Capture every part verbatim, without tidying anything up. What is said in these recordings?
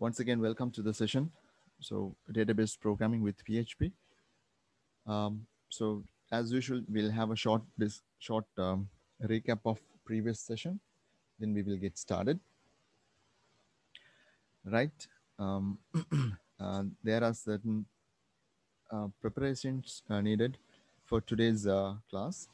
Once again, welcome to the session. So, database programming with P H P. Um, so, as usual, we'll have a short this short um, recap of previous session. Then we will get started. Right. Um, uh, there are certain uh, preparations uh, needed for today's uh, class.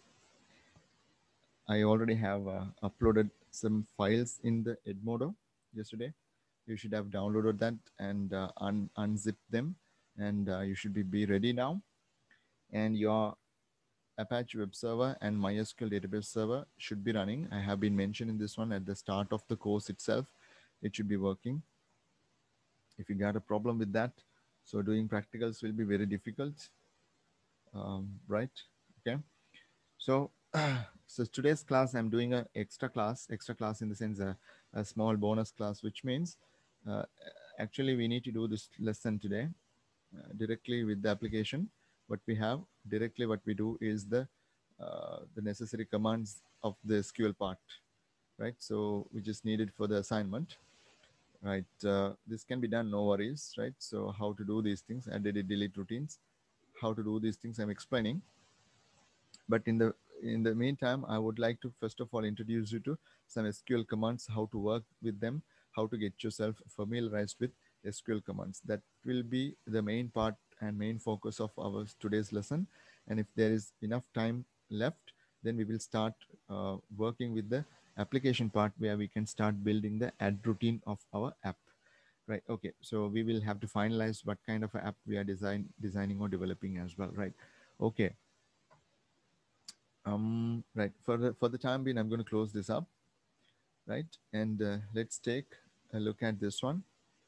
I already have uh, uploaded some files in the Edmodo yesterday. You should have downloaded that and uh, un unzip them, and uh, you should be, be ready now. And your Apache Web Server and MySQL database server should be running. I have been mentioning this one at the start of the course itself. It should be working. If you got a problem with that, so doing practicals will be very difficult, um, right? Okay. So, so today's class, I'm doing an extra class, extra class in the sense a, a small bonus class, which means uh, actually we need to do this lesson today uh, directly with the application. What we have directly, what we do is the uh, the necessary commands of the S Q L part, right? So we just need it for the assignment, right? Uh, this can be done, no worries, right? So how to do these things, add, edit, delete routines, how to do these things, I'm explaining. But in the in the meantime, I would like to first of all introduce you to some S Q L commands, how to work with them, how to get yourself familiarized with S Q L commands. That will be the main part and main focus of our today's lesson. And if there is enough time left, then we will start uh, working with the application part where we can start building the add routine of our app. Right. Okay. So we will have to finalize what kind of app we are design, designing or developing as well. Right. Okay. Um, right, for the, for the time being, I'm going to close this up, right? And uh, let's take a look at this one.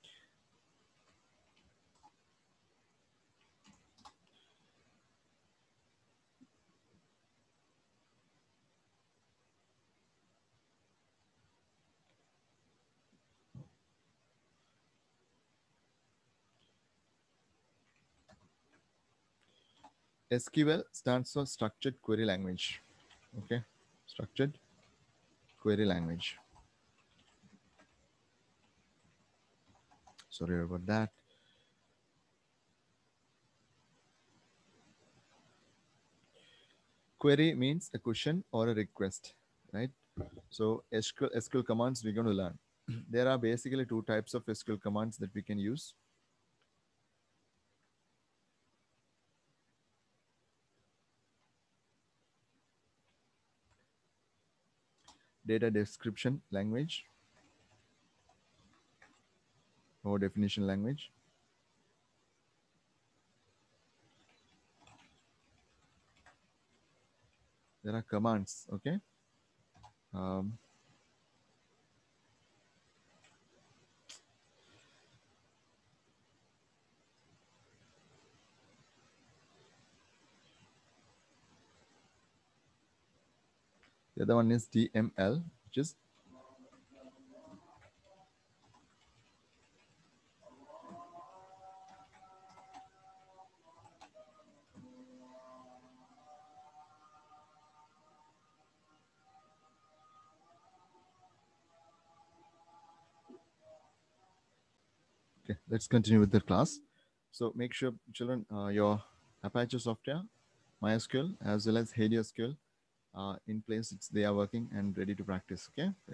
S Q L stands for Structured Query Language, okay? Structured Query Language. Sorry about that. Query means a question or a request, right? So S Q L, S Q L commands we're going to learn. There are basically two types of S Q L commands that we can use. Data description language or definition language. There are commands, okay? Um, The other one is D M L, which is okay. Let's continue with the class. So make sure, children, uh, your Apache software, MySQL, as well as HeySQL uh, in place. It's, they are working and ready to practice. Okay. Right.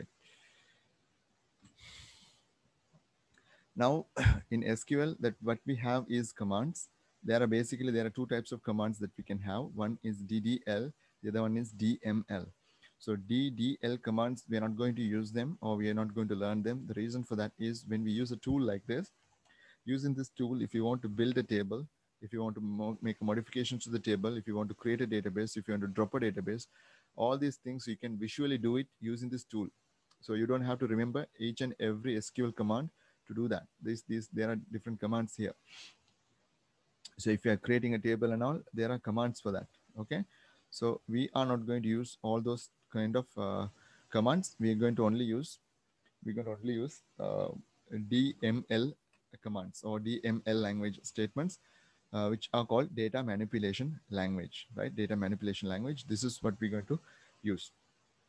Now, in S Q L, that what we have is commands. There are basically there are two types of commands that we can have. One is D D L, the other one is D M L. So D D L commands, we are not going to use them or we are not going to learn them. The reason for that is when we use a tool like this, using this tool, if you want to build a table, if you want to mo make modifications to the table, if you want to create a database, if you want to drop a database, all these things you can visually do it using this tool. So you don't have to remember each and every S Q L command to do that. These, these, there are different commands here. So if you are creating a table and all, there are commands for that. Okay. So we are not going to use all those kind of uh, commands. We are going to only use, we're going to only use uh, D M L commands or D M L language statements, uh, which are called data manipulation language, right? Data manipulation language. This is what we're going to use.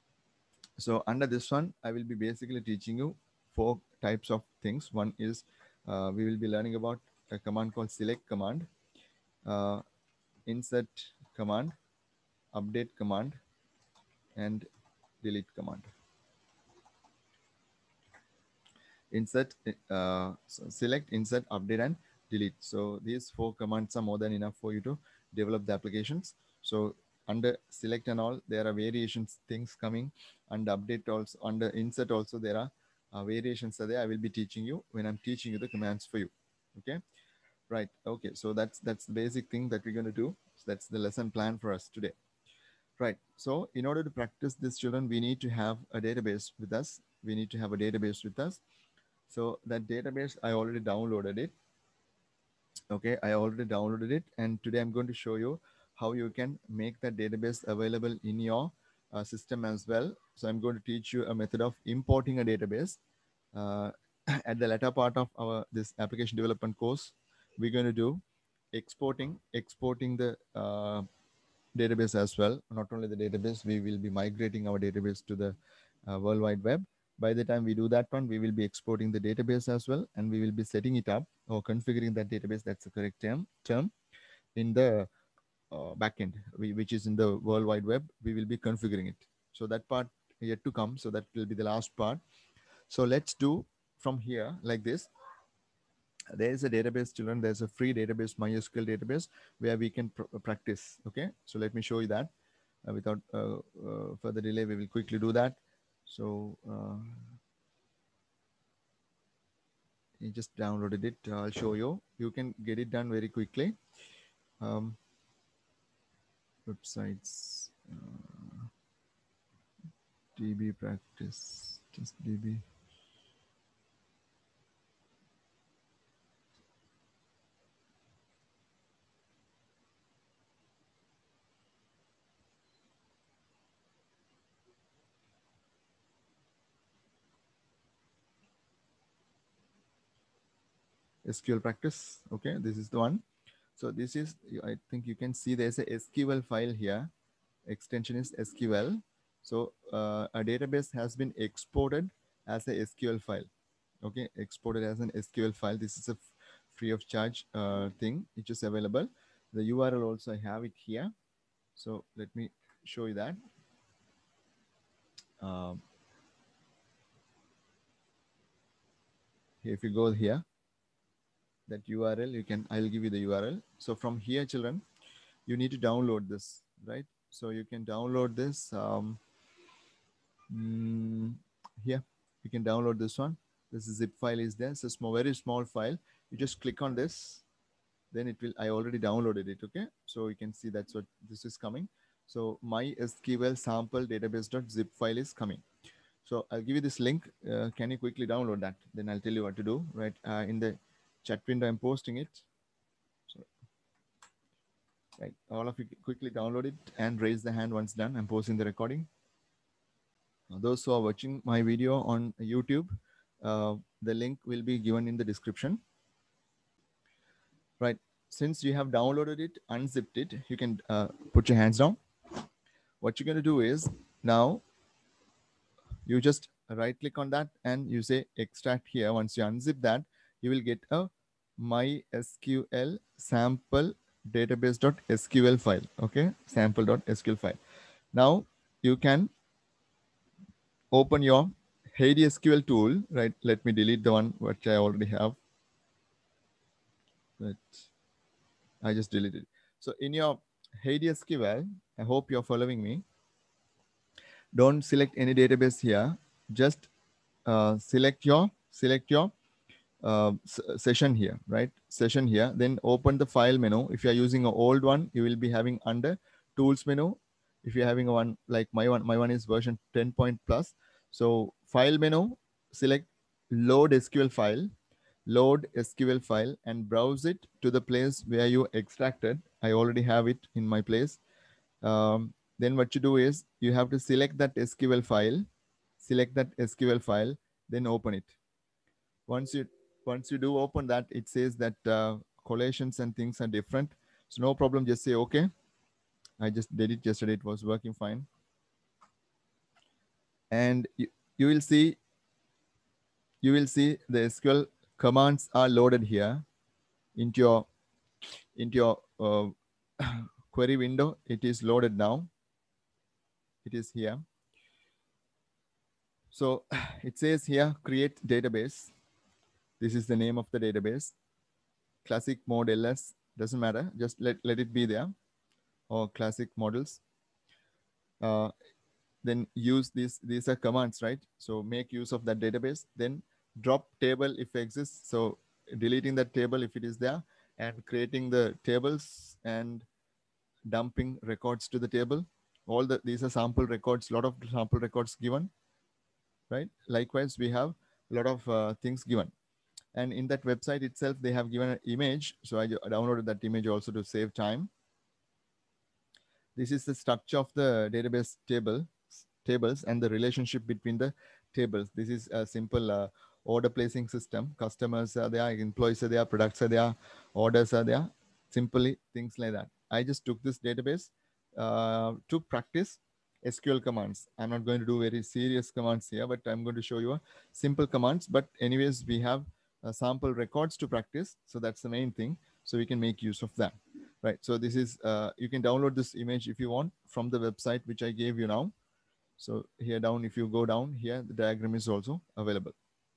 So under this one, I will be basically teaching you four types of things. One is uh, we will be learning about a command called select command, uh, insert command, update command, and delete command. Insert, uh, so select, insert, update, and delete. So these four commands are more than enough for you to develop the applications. So under select and all, there are variations things coming. Under update also, under insert also, there are uh, variations are there. I will be teaching you when I'm teaching you the commands for you. Okay, right. Okay, so that's that's the basic thing that we're going to do. So that's the lesson plan for us today. Right. So in order to practice this, children, we need to have a database with us. We need to have a database with us. So that database, I already downloaded it. Okay, I already downloaded it. And today I'm going to show you how you can make that database available in your uh, system as well. So I'm going to teach you a method of importing a database. Uh, at the latter part of our this application development course, we're going to do exporting, exporting the uh, database as well. Not only the database, we will be migrating our database to the uh, World Wide Web. By the time we do that one, we will be exporting the database as well, and we will be setting it up or configuring that database. That's the correct term, term in the uh, backend, we, which is in the World Wide Web. We will be configuring it. So that part yet to come. So that will be the last part. So let's do from here like this. There is a database, children. There's a free database, MySQL database, where we can pr practice. Okay, so let me show you that. Uh, without uh, uh, further delay, we will quickly do that. So uh, you just downloaded it. Uh, I'll show you. You can get it done very quickly. Um, websites, uh, D B practice, just D B. S Q L practice. Okay, this is the one. So this is, I think you can see there's a S Q L file here. Extension is S Q L. So uh, a database has been exported as a S Q L file. Okay, exported as an S Q L file. This is a free of charge uh, thing which is available. The U R L also, I have it here. So let me show you that. Um, if you go here, that U R L, you can, I'll give you the U R L. So from here, children, you need to download this, right? So you can download this um, mm, here. You can download this one. This zip file is there. It's a small, very small file. You just click on this, then it will, I already downloaded it. Okay. So you can see that's what this is coming. So MySQL sample database.zip file is coming. So I'll give you this link. Uh, can you quickly download that? Then I'll tell you what to do, right? Uh, in the chat window, I'm posting it. So, right. All of you quickly download it and raise the hand once done. I'm posting the recording. Those who are watching my video on YouTube, uh, the link will be given in the description. Right. Since you have downloaded it, unzipped it, you can uh, put your hands down. What you're going to do is now you just right click on that and you say extract here. Once you unzip that, you will get a MySQL sample database.sql file. Okay. Sample.sql file. Now you can open your HeidiSQL tool, right? Let me delete the one which I already have. But I just deleted. So in your HeidiSQL, I hope you're following me. Don't select any database here. Just uh, select your select your uh, session here, right? Session here. Then open the file menu. If you are using an old one, you will be having under tools menu. If you're having a one like my one, my one is version ten point plus. So file menu, select load S Q L file, load S Q L file and browse it to the place where you extracted. I already have it in my place. Um, then what you do is you have to select that S Q L file, select that S Q L file, then open it. Once you once you do open that, it says that uh, collations and things are different. So no problem, just say okay. I just did it yesterday, it was working fine. And you, you will see you will see the S Q L commands are loaded here into your into your uh, query window. It is loaded now. It is here. So it says here, create database. This is the name of the database. Classic mode L S, doesn't matter. Just let, let it be there. Or classic models. Uh, then use these, these are commands, right? So make use of that database. Then drop table if exists. So deleting that table if it is there, and creating the tables and dumping records to the table. All the, these are sample records, a lot of sample records given, right? Likewise, we have a lot of uh, things given. And in that website itself, they have given an image. So I downloaded that image also to save time. This is the structure of the database table, tables and the relationship between the tables. This is a simple uh, order placing system. Customers are there, employees are there, products are there, orders are there. Simply things like that. I just took this database uh, to practice S Q L commands. I'm not going to do very serious commands here, but I'm going to show you a simple commands. But anyways, we have uh, sample records to practice. So that's the main thing. So we can make use of that. Right. So this is, uh, you can download this image if you want from the website, which I gave you now. So here down, if you go down here, the diagram is also available.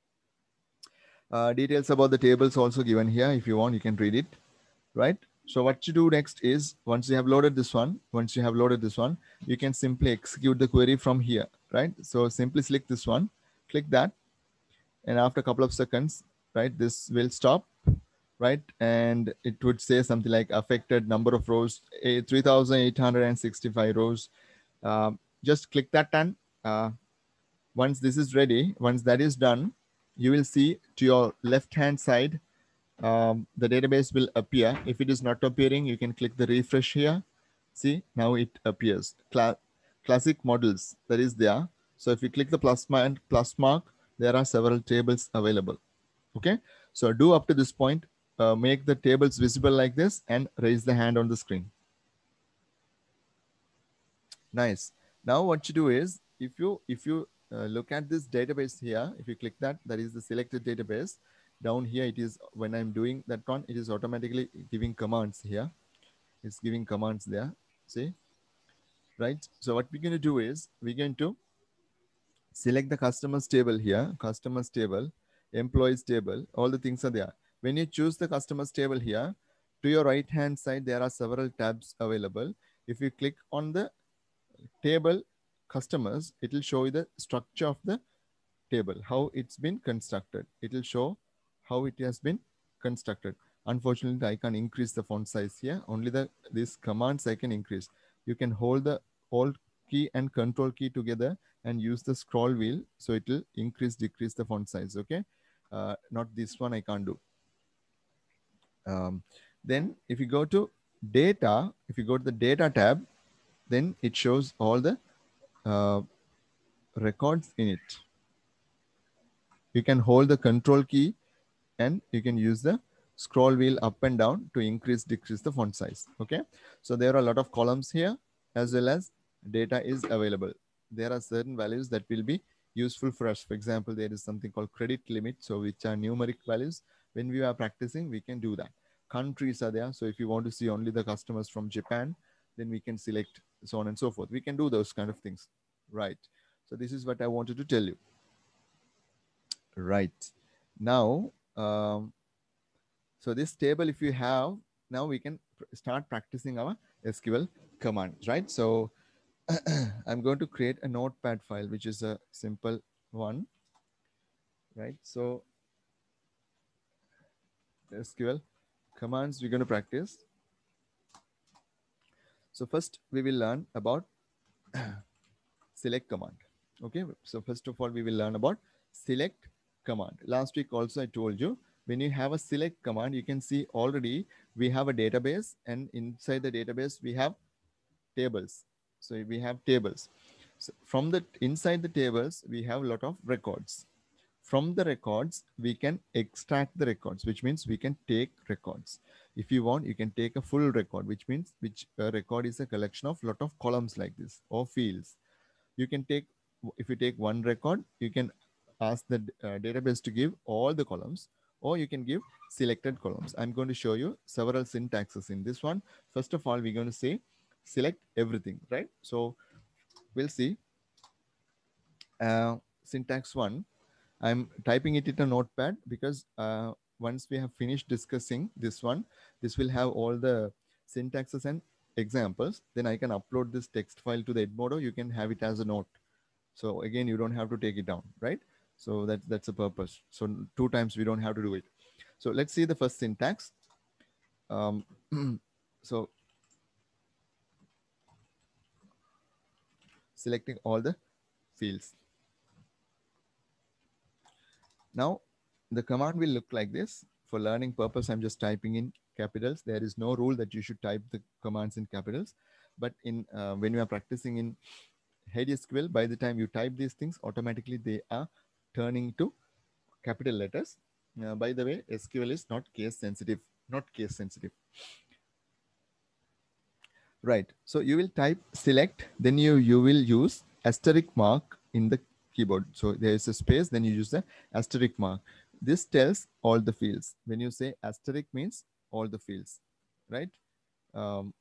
Uh, details about the tables also given here. If you want, you can read it. Right. So what you do next is, once you have loaded this one, once you have loaded this one, you can simply execute the query from here. Right. So simply select this one, click that. And after a couple of seconds, right, this will stop. Right, and it would say something like affected number of rows, three thousand eight hundred sixty-five rows. Uh, just click that and uh, once this is ready, once that is done, you will see to your left hand side, um, the database will appear. If it is not appearing, you can click the refresh here. See, now it appears. Cla classic models, that is there. So if you click the plus mark, plus mark, there are several tables available. Okay, so do up to this point. Uh, make the tables visible like this and raise the hand on the screen. Nice. Now what you do is, if you if you uh, look at this database here, if you click that, that is the selected database. Down here, it is, when I'm doing that one, it is automatically giving commands here. It's giving commands there. See, right? So what we're going to do is, we're going to select the customers table here, customers table, employees table, all the things are there. When you choose the customers table here, to your right hand side, there are several tabs available. If you click on the table customers, it will show you the structure of the table, how it's been constructed. It will show how it has been constructed. Unfortunately, I can increase the font size here. Only the these commands I can increase. You can hold the Alt key and Control key together and use the scroll wheel. So it will increase, decrease the font size. Okay. Uh, not this one, I can't do. Um, then if you go to data, if you go to the data tab, then it shows all the uh, records in it. You can hold the Control key and you can use the scroll wheel up and down to increase, decrease the font size. Okay. So there are a lot of columns here, as well as data is available. There are certain values that will be useful for us. For example, there is something called credit limit. So which are numeric values. When we are practicing, we can do that. Countries are there. So if you want to see only the customers from Japan, then we can select so on and so forth. We can do those kind of things. Right. So this is what I wanted to tell you. Right. Now, um, so this table, if you have, now we can pr start practicing our S Q L commands, right? So I'm going to create a notepad file, which is a simple one, right? So S Q L commands we're going to practice. So first we will learn about select command. Okay. So first of all, we will learn about select command. Last week also I told you, when you have a select command, you can see already we have a database, and inside the database we have tables. So we have tables. So from the inside the tables, we have a lot of records. From the records, we can extract the records, which means we can take records. If you want, you can take a full record, which means which a record is a collection of lot of columns like this or fields. You can take, if you take one record, you can ask the uh, database to give all the columns, or you can give selected columns. I'm going to show you several syntaxes in this one. First of all, we're going to say select everything, right? So we'll see uh, syntax one. I'm typing it in a notepad because uh, once we have finished discussing this one, this will have all the syntaxes and examples. Then I can upload this text file to the Edmodo. You can have it as a note. So again, you don't have to take it down, right? So that's that's the purpose. So two times we don't have to do it. So let's see the first syntax. Um, so selecting all the fields. Now the command will look like this. For learning purpose, I'm just typing in capitals. There is no rule that you should type the commands in capitals. But in uh, when you are practicing in Hades S Q L, by the time you type these things, automatically they are turning to capital letters. Uh, by the way, S Q L is not case sensitive, not case sensitive. Right. So you will type select, then you, you will use asterisk mark in the keyboard. So there is a space, then you use the asterisk mark. This tells all the fields. When you say asterisk means all the fields, right? Um,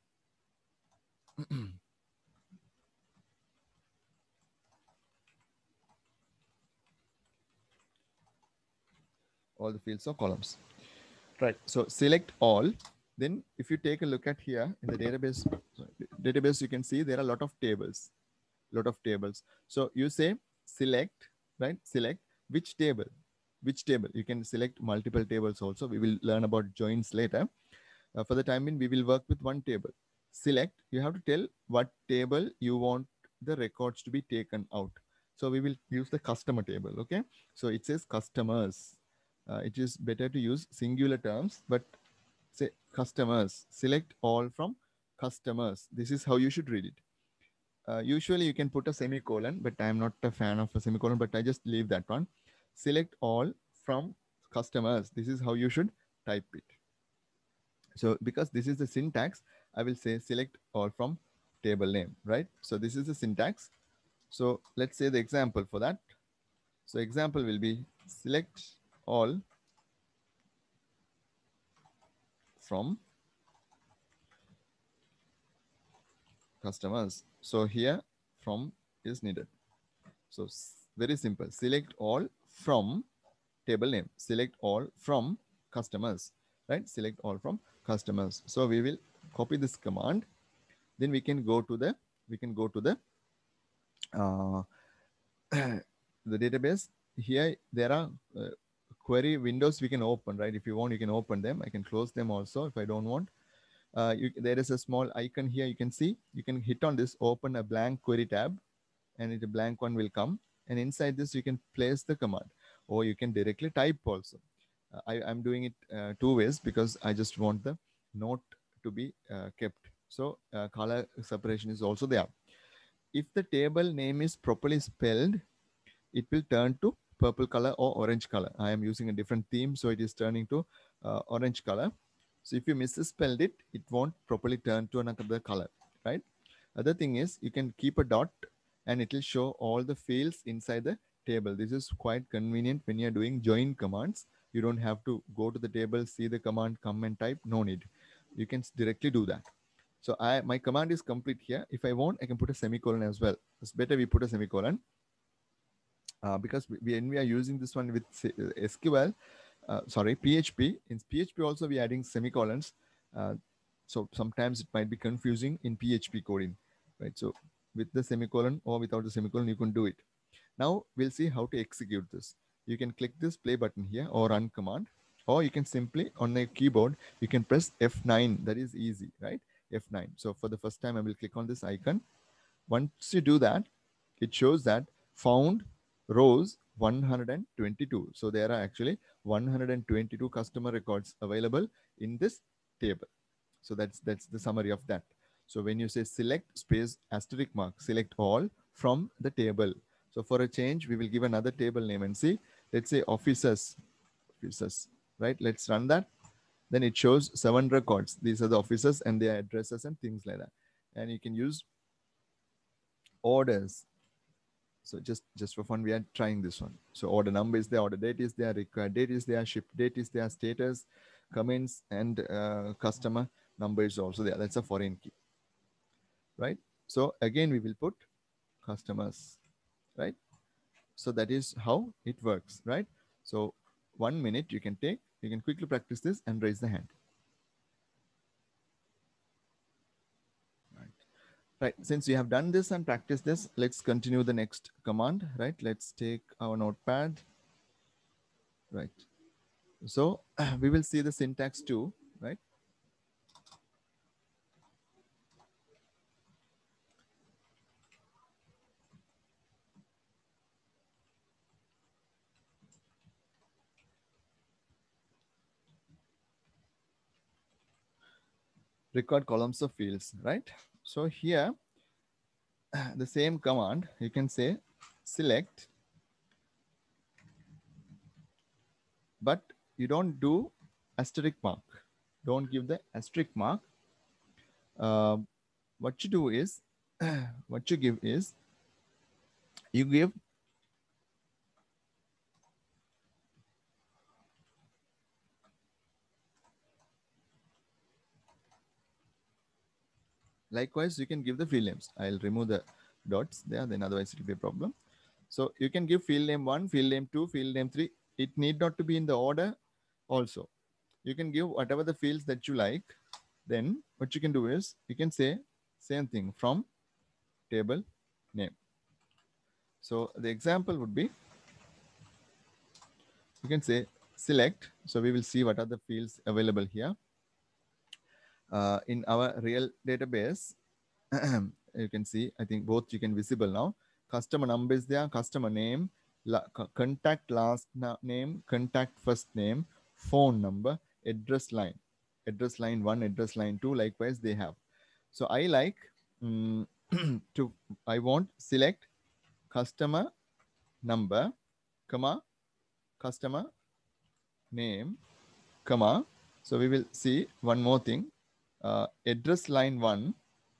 all the fields or columns. Right. So select all. Then if you take a look at here in the database, sorry, database, you can see there are a lot of tables, lot of tables. So you say select, right? Select which table, which table. You can select multiple tables also. We will learn about joins later. Uh, for the time being, we will work with one table. Select, you have to tell what table you want the records to be taken out. So we will use the customer table, okay? So it says customers. Uh, it is better to use singular terms, but say customers. Select all from customers. This is how you should read it. Uh, usually you can put a semicolon, but I'm not a fan of a semicolon, but I just leave that one. Select all from customers. This is how you should type it. So because this is the syntax, I will say select all from table name, right? So this is the syntax. So let's say the example for that. So example will be select all from customers. So here from is needed. So very simple. Select all from table name. Select all from customers, right? Select all from customers. So we will copy this command. Then we can go to the we can go to the uh, the database. Here there are uh, query windows we can open, right? If you want, you can open them. I can close them also if I don't want. Uh, you, there is a small icon here. You can see. You can hit on this, open a blank query tab, and it, a blank one will come. And inside this, you can place the command, or you can directly type also. Uh, I, I'm doing it uh, two ways because I just want the note to be uh, kept. So uh, color separation is also there. If the table name is properly spelled, it will turn to purple color or orange color. I am using a different theme, so it is turning to uh, orange color. So if you misspelled it, it won't properly turn to another color, right? Other thing is you can keep a dot and it will show all the fields inside the table. This is quite convenient when you're doing join commands. You don't have to go to the table, see the command, come and type, no need. You can directly do that. So I my command is complete here. If I want, I can put a semicolon as well. It's better we put a semicolon. Uh, because we, when we are using this one with S Q L, uh, sorry, P H P, in P H P also we are adding semicolons. Uh, so sometimes it might be confusing in P H P coding, right? So with the semicolon or without the semicolon, you can do it. Now we'll see how to execute this. You can click this play button here or run command, or you can simply on a keyboard, you can press F nine. That is easy, right? F nine. So for the first time, I will click on this icon. Once you do that, it shows that found rows one hundred twenty-two. So there are actually one hundred twenty-two customer records available in this table. So that's that's the summary of that. So when you say select space asterisk mark, select all from the table. So for a change, we will give another table name and see, let's say officers, officers, right? Let's run that. Then it shows seven records. These are the officers and their addresses and things like that. And you can use orders. So just, just for fun, we are trying this one. So order number is there, order date is there, required date is there, ship date is there, status, comments, and uh, customer number is also there. That's a foreign key, right? So again, we will put customers, right? So that is how it works, right? So one minute you can take, you can quickly practice this and raise the hand. Right. Right. Since we have done this and practiced this, let's continue the next command, right? Let's take our notepad. Right. So we will see the syntax too, right? Record columns of fields, right? So here, the same command, you can say select, but you don't do asterisk mark. Don't give the asterisk mark. Uh, what you do is, what you give is, you give likewise, you can give the field names. I'll remove the dots there, then otherwise it will be a problem. So you can give field name one, field name two, field name three. It need not to be in the order also. You can give whatever the fields that you like. Then what you can do is, you can say same thing from table name. So the example would be, you can say select. So we will see what are the fields available here. Uh, in our real database, you can see, I think both you can visible now. Customer number is there, customer name, la contact last name, contact first name, phone number, address line, address line one, address line two, likewise they have. So I like um, to, I want select customer number, comma, customer name, comma. So we will see one more thing, uh, address line one,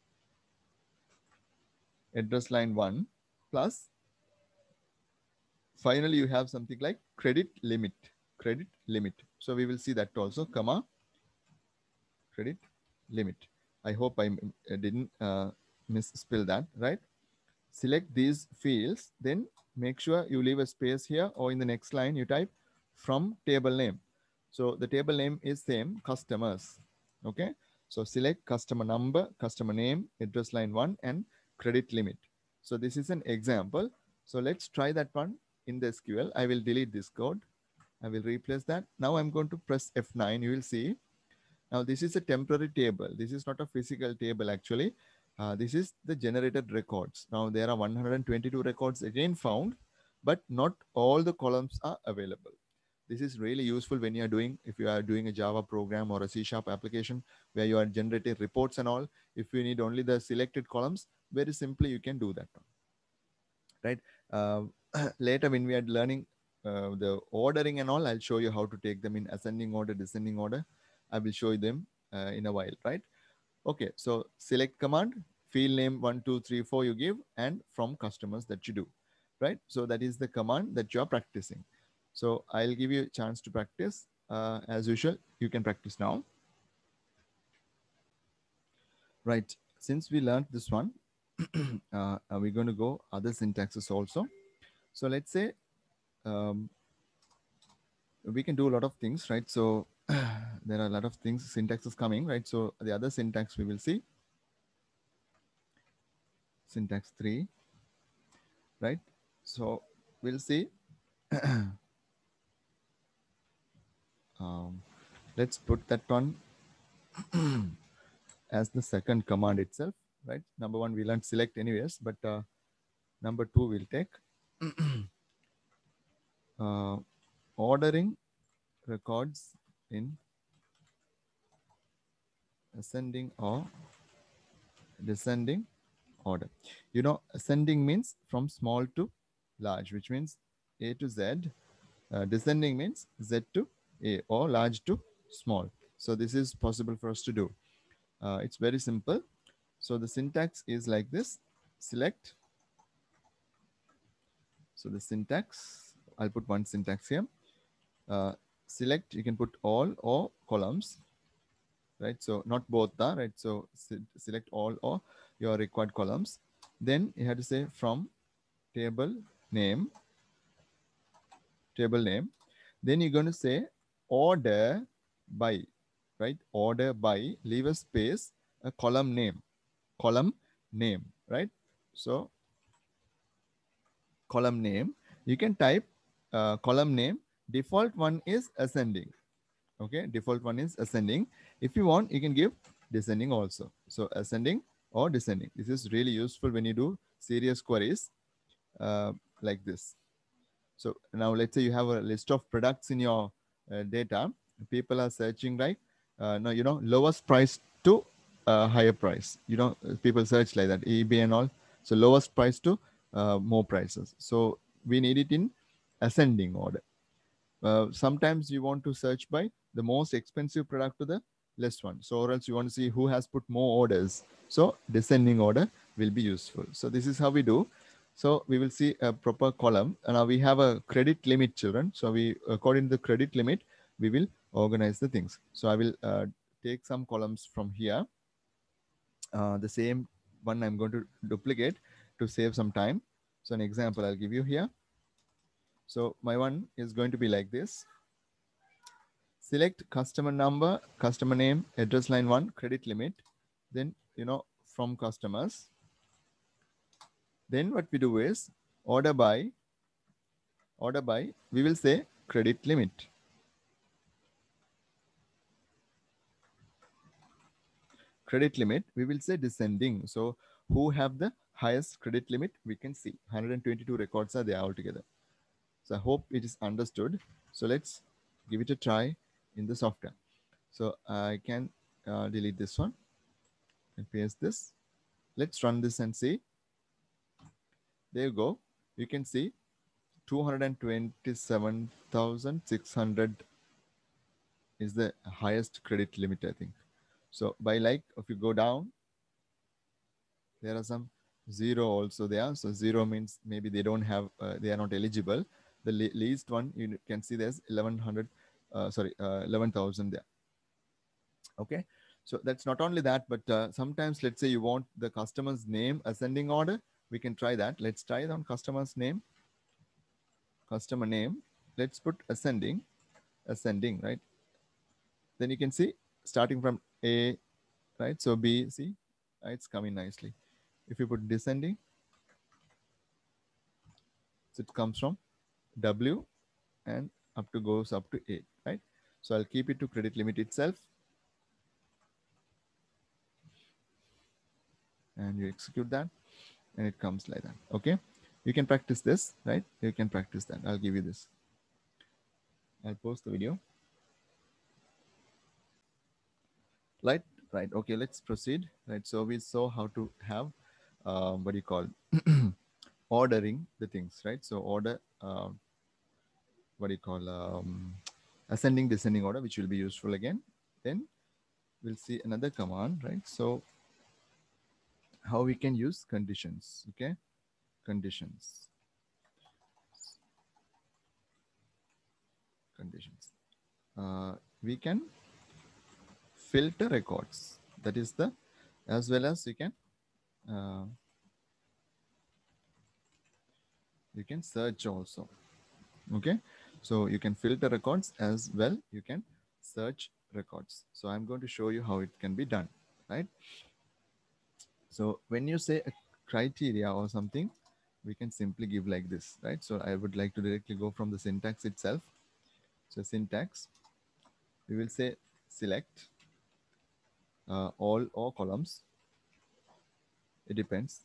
address line one plus finally you have something like credit limit, credit limit. So we will see that also, comma, credit limit. I hope I didn't uh, misspell that, right? Select these fields, then make sure you leave a space here, or in the next line you type from table name. So the table name is same, customers, okay? So select customer number, customer name, address line one, and credit limit. So this is an example. So let's try that one in the S Q L. I will delete this code. I will replace that. Now I'm going to press F nine. You will see. Now this is a temporary table. This is not a physical table actually. Uh, this is the generated records. Now there are one hundred twenty-two records again found, but not all the columns are available. This is really useful when you are doing, if you are doing a Java program or a C sharp application where you are generating reports and all. If you need only the selected columns, very simply you can do that one. Right? Uh, later when we are learning uh, the ordering and all, I'll show you how to take them in ascending order, descending order. I will show you them uh, in a while, right? Okay, so select command, field name one, two, three, four you give, and from customers that you do, right? So that is the command that you are practicing. So I'll give you a chance to practice. Uh, as usual, you can practice now. Right, since we learned this one, uh, we're going to go other syntaxes also. So let's say um, we can do a lot of things, right? So there are a lot of things, syntaxes coming, right? So the other syntax we will see, syntax three, right? So we'll see. um, let's put that one as the second command itself, right? Number one, we learned select anyways, but uh, number two we'll take uh, ordering records in ascending or descending order. You know, ascending means from small to large, which means A to Z. Uh, descending means Z to A, or large to small. So this is possible for us to do. Uh, it's very simple. So the syntax is like this: select So the syntax, I'll put one syntax here. Uh, select, you can put all or columns, right? So not both, the right? So select all or your required columns. Then you have to say from table name, table name. Then you're going to say order by, right? Order by, leave a space, a column name, column name, right? So column name, you can type uh, column name. Default one is ascending. Okay, default one is ascending. If you want, you can give descending also. So ascending or descending. This is really useful when you do serious queries uh, like this. So now let's say you have a list of products in your uh, data. People are searching, right? Uh, no, you know, lowest price to uh, higher price. You know, people search like that, eBay and all. So lowest price to uh, more prices. So we need it in ascending order. Uh, sometimes you want to search by the most expensive product to the less one. So or else you want to see who has put more orders. So descending order will be useful. So this is how we do. So we will see a proper column. And now we have a credit limit, children. So we, according to the credit limit, we will organize the things. So I will uh, take some columns from here. Uh, the same one I'm going to duplicate to save some time. So an example I'll give you here. So my one is going to be like this. Select customer number, customer name, address line one, credit limit. Then, you know, from customers. Then what we do is order by, order by, we will say credit limit. Credit limit, we will say descending. So who have the highest credit limit, we can see one hundred twenty-two records are there altogether. So I hope it is understood. So let's give it a try in the software. So I can uh, delete this one and paste this. Let's run this and see. There you go. You can see two hundred twenty-seven thousand six hundred is the highest credit limit, I think. So by like, if you go down, there are some zero also there. So zero means maybe they don't have, uh, they are not eligible. The le least one, you can see there's eleven hundred, uh, sorry, uh, eleven thousand there. Okay. So that's not only that, but uh, sometimes let's say you want the customer's name ascending order. We can try that. Let's try it on customer's name. Customer name. Let's put ascending, ascending, right? Then you can see starting from A, right? So B, C, right? It's coming nicely. If you put descending, so it comes from W and up to goes up to A, right? So I'll keep it to credit limit itself. And you execute that and it comes like that. Okay. You can practice this, right? You can practice that. I'll give you this. I'll post the video. Right, right. Okay, let's proceed. Right. So we saw how to have uh, what do you call ordering the things, right? So order uh, what do you call um, ascending, descending order, which will be useful again. Then we'll see another command, right? So how we can use conditions, okay? Conditions. Conditions. Uh, we can filter records. That is the, as well as you can, uh, you can search also, okay? So you can filter records as well. You can search records. So I'm going to show you how it can be done, right? So when you say a criteria or something, we can simply give like this, right? So I would like to directly go from the syntax itself. So syntax, we will say select uh, all or columns. It depends.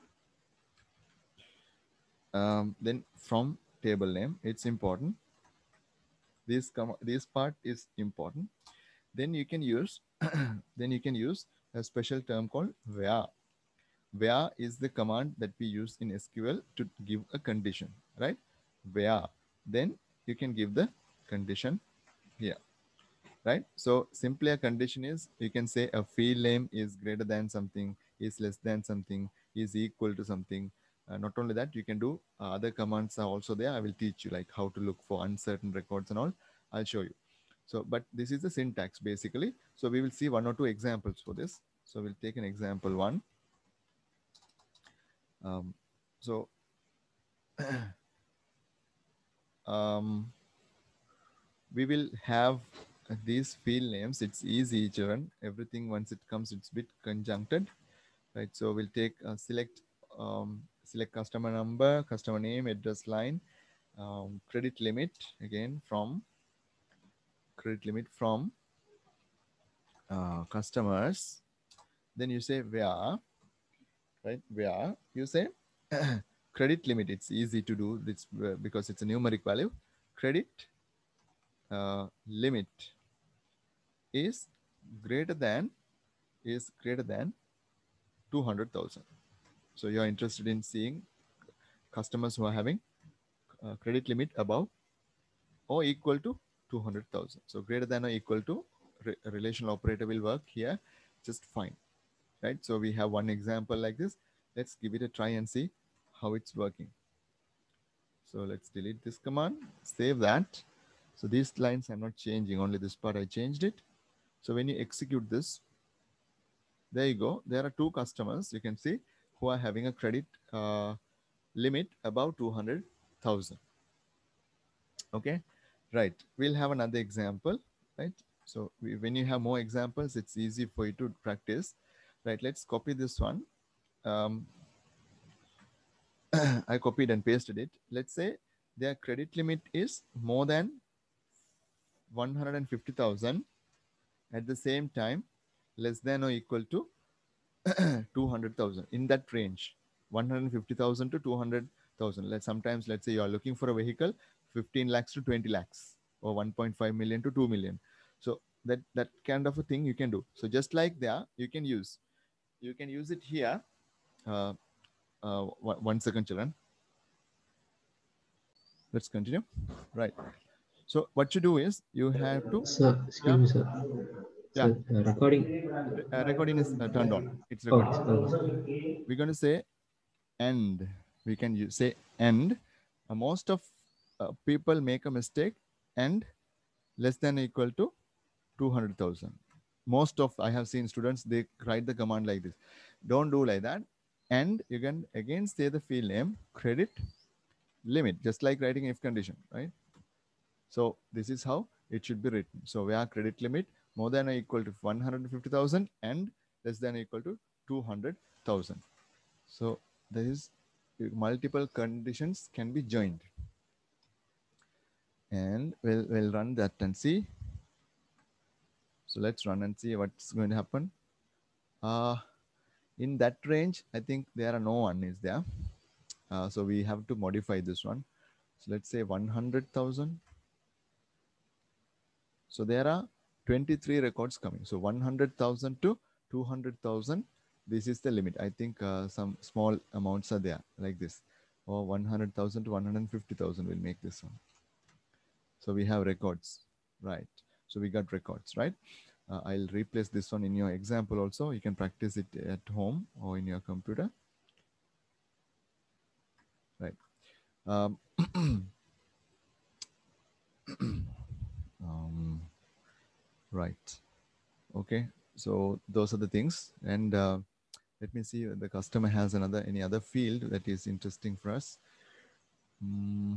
Um, then from table name, it's important. This this part is important. Then you can use then you can use a special term called where. Where is the command that we use in S Q L to give a condition, right? Where. Then you can give the condition here, right? So simply a condition is, you can say a field name is greater than something, is less than something, is equal to something. Uh, not only that, you can do uh, other commands are also there. I will teach you like how to look for uncertain records and all. I'll show you. So, but this is the syntax basically. So we will see one or two examples for this. So we'll take an example one. Um, so um, we will have these field names. It's easy, children. Everything once it comes, it's a bit conjuncted, right? So we'll take uh, select um, select customer number, customer name, address line, um, credit limit again from credit limit from uh, customers. Then you say where, right? Where you say credit limit. It's easy to do this uh, because it's a numeric value. Credit uh, limit is greater than is greater than two hundred thousand. So you're interested in seeing customers who are having uh, credit limit above or equal to two hundred thousand. So greater than or equal to re relational operator will work here just fine, right? So we have one example like this. Let's give it a try and see how it's working. So let's delete this command, save that. So these lines I'm not changing, only this part I changed it. So when you execute this, there you go. There are two customers you can see who are having a credit uh, limit above two hundred thousand. Okay, right. We'll have another example, right? So we, when you have more examples, it's easy for you to practice, right? Let's copy this one. Um, I copied and pasted it. Let's say their credit limit is more than one hundred fifty thousand. At the same time, less than or equal to two hundred thousand, in that range, one hundred fifty thousand to two hundred thousand. Let's sometimes, let's say you are looking for a vehicle, fifteen lakhs to twenty lakhs or one point five million to two million. So that, that kind of a thing you can do. So just like there, you can use, you can use it here. Uh, uh, one second, children. Let's continue. Right. So what you do is you have to. Sir, excuse Yeah. me, sir. Yeah. Sir, uh, recording. Uh, recording is uh, turned on. It's recording. Okay, okay. We're going to say end. We can use, say end. Uh, most of uh, people make a mistake and less than or equal to two hundred thousand. Most of, I have seen students, they write the command like this. Don't do like that. And you can again say the field name, credit limit, just like writing if condition, right? So this is how it should be written. So where credit limit more than or equal to one hundred fifty thousand and less than or equal to two hundred thousand. So there is multiple conditions can be joined. And we'll, we'll run that and see. So let's run and see what's going to happen. Uh, in that range, I think there are no one is there. Uh, so we have to modify this one. So let's say one hundred thousand. So there are twenty-three records coming. So one hundred thousand to two hundred thousand. This is the limit. I think uh, some small amounts are there like this. Or one hundred thousand to one hundred fifty thousand will make this one. So we have records, right? So we got records, right? Uh, I'll replace this one in your example also. You can practice it at home or in your computer, right? Um, um, right. Okay. So those are the things. And uh, let me see if the customer has another, any other field that is interesting for us. Mm.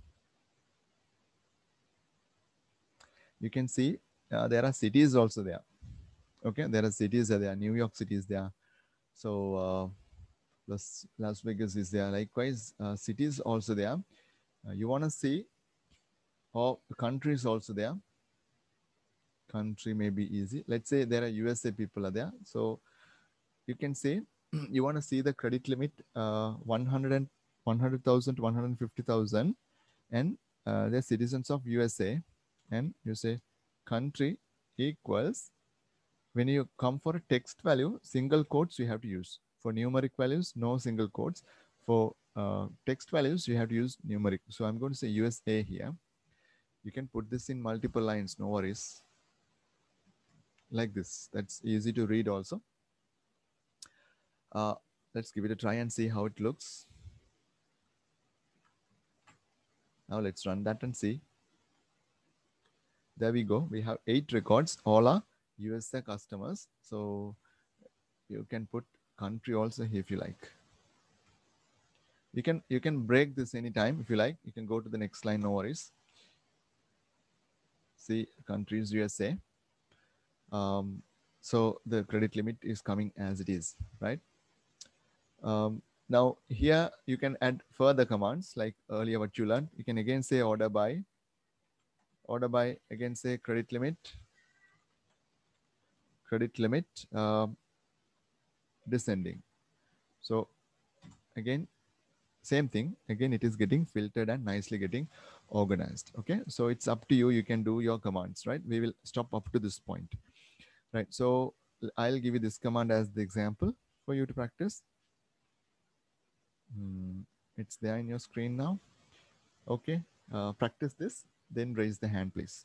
You can see uh, there are cities also there. Okay. There are cities there. New York City is there. So uh, Las, Las Vegas is there. Likewise, uh, cities also there. Uh, you want to see, or countries also there. Country may be easy. Let's say there are U S A people are there. So you can say you want to see the credit limit uh, one hundred one hundred thousand to one hundred fifty thousand, and uh, they're citizens of U S A, and you say country equals, when you come for a text value, single quotes you have to use. For numeric values, no single quotes. For uh, text values, you have to use numeric. So I'm going to say U S A here. You can put this in multiple lines, no worries. Like this. That's easy to read also. Uh, let's give it a try and see how it looks. Now let's run that and see. There we go. We have eight records. All are U S A customers. So you can put country also if you like. You can you can break this anytime if you like. You can go to the next line, no worries. See, countries U S A. Um, so the credit limit is coming as it is, right? Um, now here you can add further commands like earlier what you learned. You can again say order by, order by, again say credit limit, credit limit, uh, descending. So again, same thing. Again, it is getting filtered and nicely getting organized. Okay, so it's up to you. You can do your commands, right? We will stop up to this point, right? So I'll give you this command as the example for you to practice. Hmm, it's there in your screen now. Okay, uh, practice this, then raise the hand, please.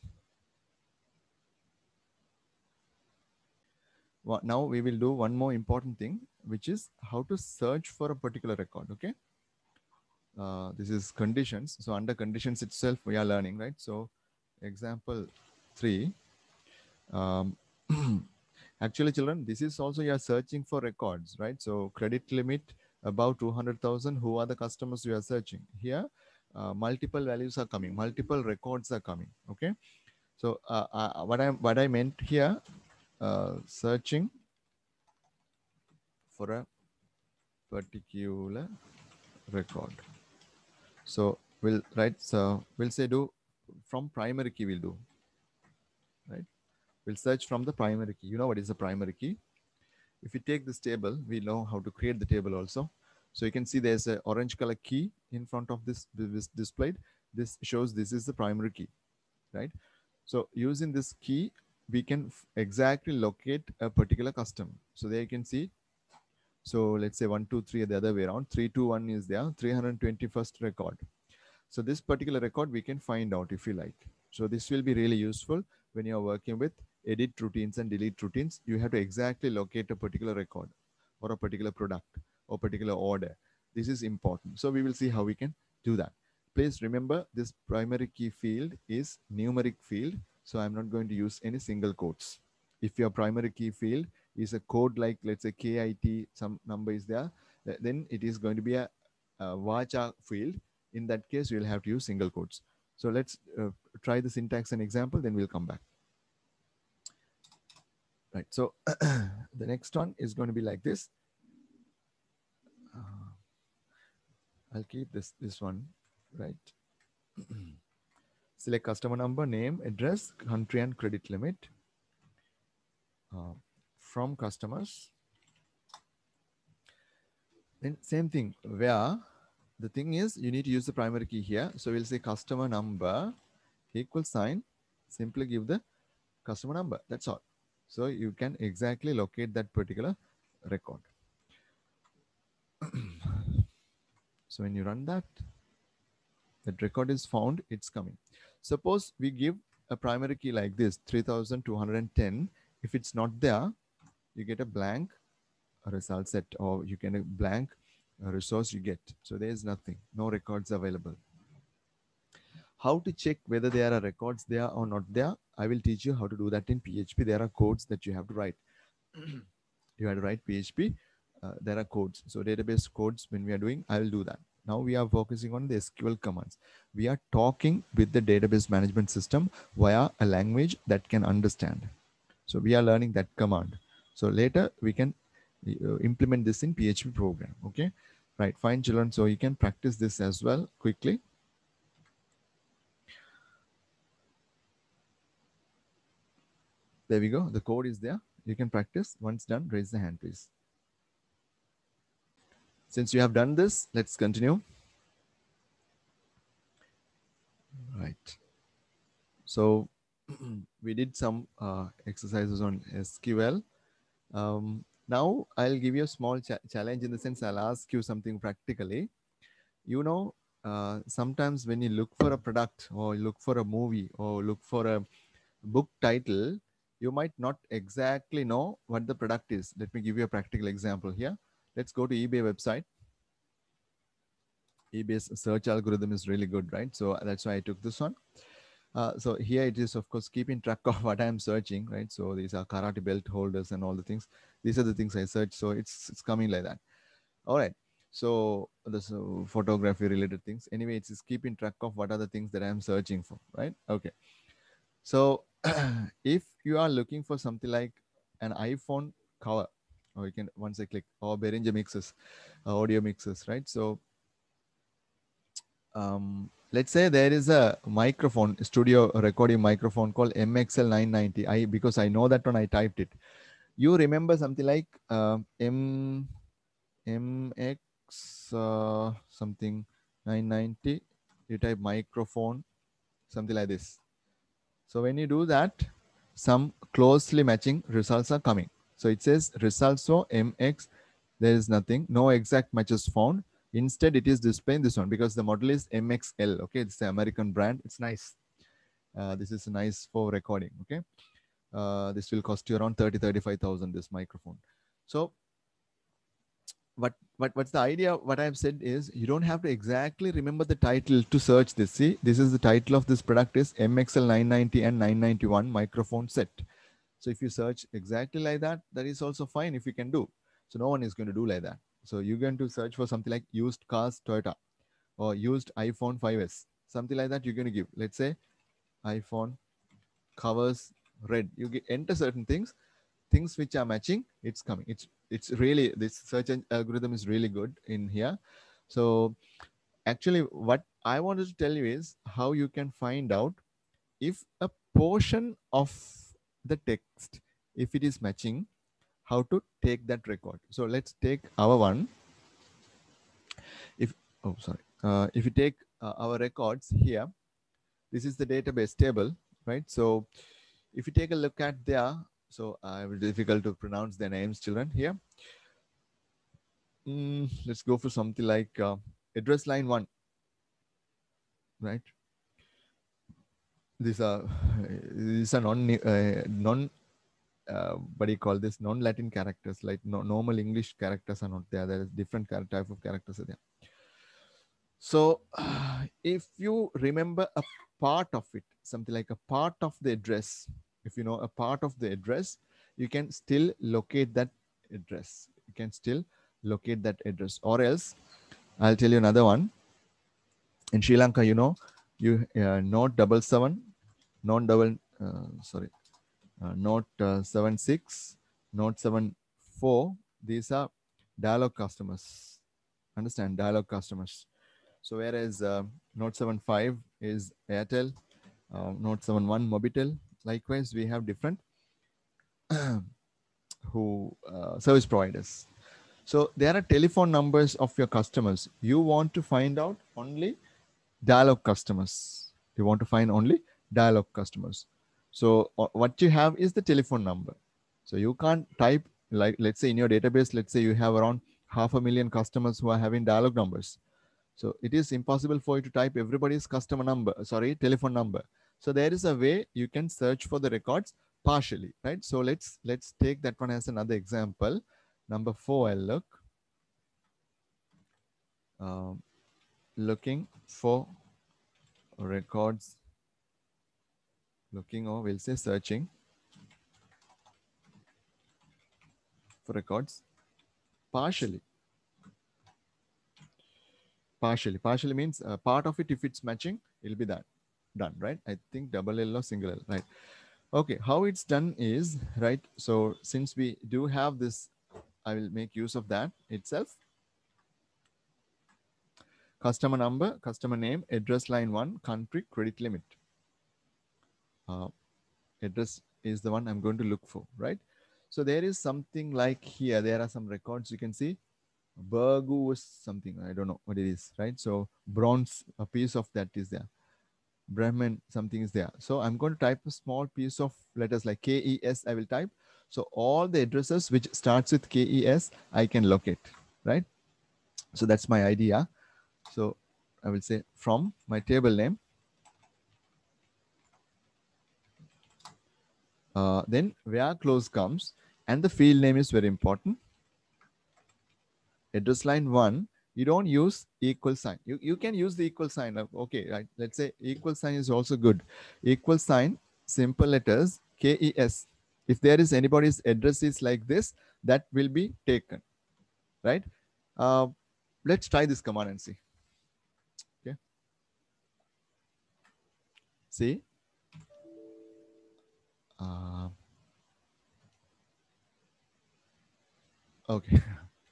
Well, now we will do one more important thing, which is how to search for a particular record. Okay. Uh, this is conditions. So under conditions itself, we are learning, right? So example three, um, actually children, this is also you are searching for records, right? So credit limit above two hundred thousand, who are the customers you are searching? Here, uh, multiple values are coming, multiple records are coming, okay? So uh, uh, what, I, what I meant here, uh, searching for a particular record. So we'll write, so we'll say do from primary key we'll do, right? We'll search from the primary key. You know what is the primary key? If you take this table, we know how to create the table also. So you can see there's an orange color key in front of this, this displayed. This shows this is the primary key, right? So using this key, we can exactly locate a particular customer. So there you can see. So let's say one, two, three, the other way around. Three, two, one is there. three hundred twenty-first record. So this particular record we can find out if you like. So this will be really useful when you're working with edit routines and delete routines. You have to exactly locate a particular record or a particular product or particular order. This is important. So we will see how we can do that. Please remember this primary key field is numeric field. So I'm not going to use any single quotes. If your primary key field is a code like, let's say K I T, some number is there, then it is going to be a, a varchar field. In that case, you'll have to use single quotes. So let's uh, try the syntax and example, then we'll come back. Right, so the next one is going to be like this. Uh, I'll keep this, this one, right? Select customer number, name, address, country, and credit limit. Uh, from customers. Then same thing, where the thing is you need to use the primary key here. So we'll say customer number equal sign, simply give the customer number. That's all. So you can exactly locate that particular record. So when you run that, that record is found, it's coming. Suppose we give a primary key like this, three thousand two hundred ten. If it's not there, you get a blank result set, or you get a blank resource you get. So there is nothing, no records available. How to check whether there are records there or not there, I will teach you how to do that in P H P. There are codes that you have to write. You have to write P H P. Uh, there are codes. So database codes, when we are doing, I will do that. Now we are focusing on the S Q L commands. We are talking with the database management system via a language that can understand. So we are learning that command. So later we can uh, implement this in P H P program. Okay, right, fine children. So you can practice this as well quickly. There we go. The code is there. You can practice. Once done, raise the hand, please. Since you have done this, let's continue. Right. So we did some uh, exercises on S Q L. Um, now I'll give you a small cha challenge in the sense I'll ask you something practically. You know, uh, sometimes when you look for a product or look for a movie or look for a book title, you might not exactly know what the product is. Let me give you a practical example here. Let's go to eBay website. E B S search algorithm is really good, right? So that's why I took this one. Uh, so here it is, of course, keeping track of what I am searching, right? So these are karate belt holders and all the things. These are the things I search. So it's it's coming like that. All right. So this uh, photography related things. Anyway, it's just keeping track of what are the things that I'm searching for, right? Okay. So if you are looking for something like an iPhone cover, or you can once I click, or Behringer mixes, uh, audio mixes, right? So um, let's say there is a microphone, studio recording microphone called M X L nine ninety. I because I know that one, I typed it. You remember something like uh, M M X uh, something nine ninety. You type microphone, something like this. So when you do that, some closely matching results are coming. So it says results for M X. There is nothing, no exact matches found. Instead, it is displaying this one because the model is M X L. Okay, it's the American brand. It's nice. Uh, this is nice for recording. Okay, uh, this will cost you around thirty, thirty-five thousand. This microphone. So what what what's the idea? What I've said is you don't have to exactly remember the title to search this. See, this is the title of this product is M X L nine ninety and nine ninety-one microphone set. So if you search exactly like that, that is also fine if you can do. So no one is going to do like that. So you're going to search for something like used cars Toyota or used iPhone five S, something like that. You're going to give, let's say, iPhone covers red. You get, enter certain things, things which are matching. It's coming. It's it's really, this search algorithm is really good in here. So actually, what I wanted to tell you is how you can find out if a portion of the text, if it is matching, how to take that record. So let's take our one. If oh sorry, uh, if you take uh, our records here, this is the database table, right? So if you take a look at there, so uh, it's difficult to pronounce their names, children here. Mm, let's go for something like uh, address line one, right? These are these are non uh, non uh, what do you call this, non-Latin characters, like no, normal English characters are not there. There is different type of characters are there. So uh, if you remember a part of it, something like a part of the address, if you know a part of the address, you can still locate that address. You can still locate that address. Or else, I'll tell you another one. In Sri Lanka, you know, you uh, note double seven, non double, uh, sorry, uh, note uh, seven six, note seven four. These are dialog customers. Understand, dialog customers. So whereas uh, Note seven five is Airtel, uh, Note seven one Mobitel. Likewise, we have different who uh, service providers. So there are telephone numbers of your customers. You want to find out only dialog customers. You want to find only dialog customers. So uh, what you have is the telephone number. So you can't type, like, let's say in your database, let's say you have around half a million customers who are having dialog numbers. So it is impossible for you to type everybody's customer number, sorry, telephone number. So there is a way you can search for the records partially, right? So let's let's take that one as another example. Number four, I'll look. Um, looking for records. Looking, or we'll say searching for records partially. Partially. Partially means uh, part of it, if it's matching, it'll be that done, right? I think double L or single L, right? Okay, how it's done is, right? So since we do have this, I will make use of that itself. Customer number, customer name, address line one, country, credit limit. Uh, address is the one I'm going to look for, right? So there is something like here, there are some records you can see. Burgu is something, I don't know what it is, right? So bronze, a piece of that is there. Brahman, something is there. So I'm going to type a small piece of letters like K E S, I will type. So all the addresses which starts with K E S, I can locate, right? So that's my idea. So I will say from my table name. Uh, then where close comes, and the field name is very important. Address line one, You don't use equal sign. You, you can use the equal sign of, okay, right? Let's say equal sign is also good. Equal sign, simple letters, K E S. If there is anybody's address is like this, that will be taken, right? Uh, let's try this command and see. Okay. See. Uh, okay.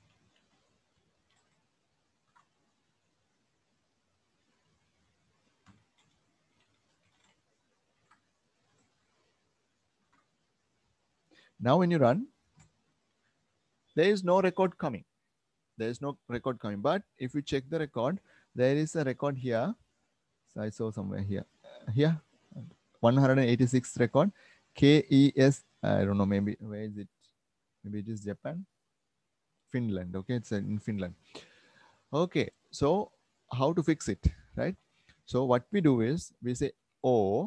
Now when you run, there is no record coming. There is no record coming. But if you check the record, there is a record here. So I saw somewhere here. Here, one hundred eighty-six record. K E S, I don't know, maybe, where is it? Maybe it is Japan. Finland, okay, it's in Finland. Okay, so how to fix it, right? So what we do is, we say O,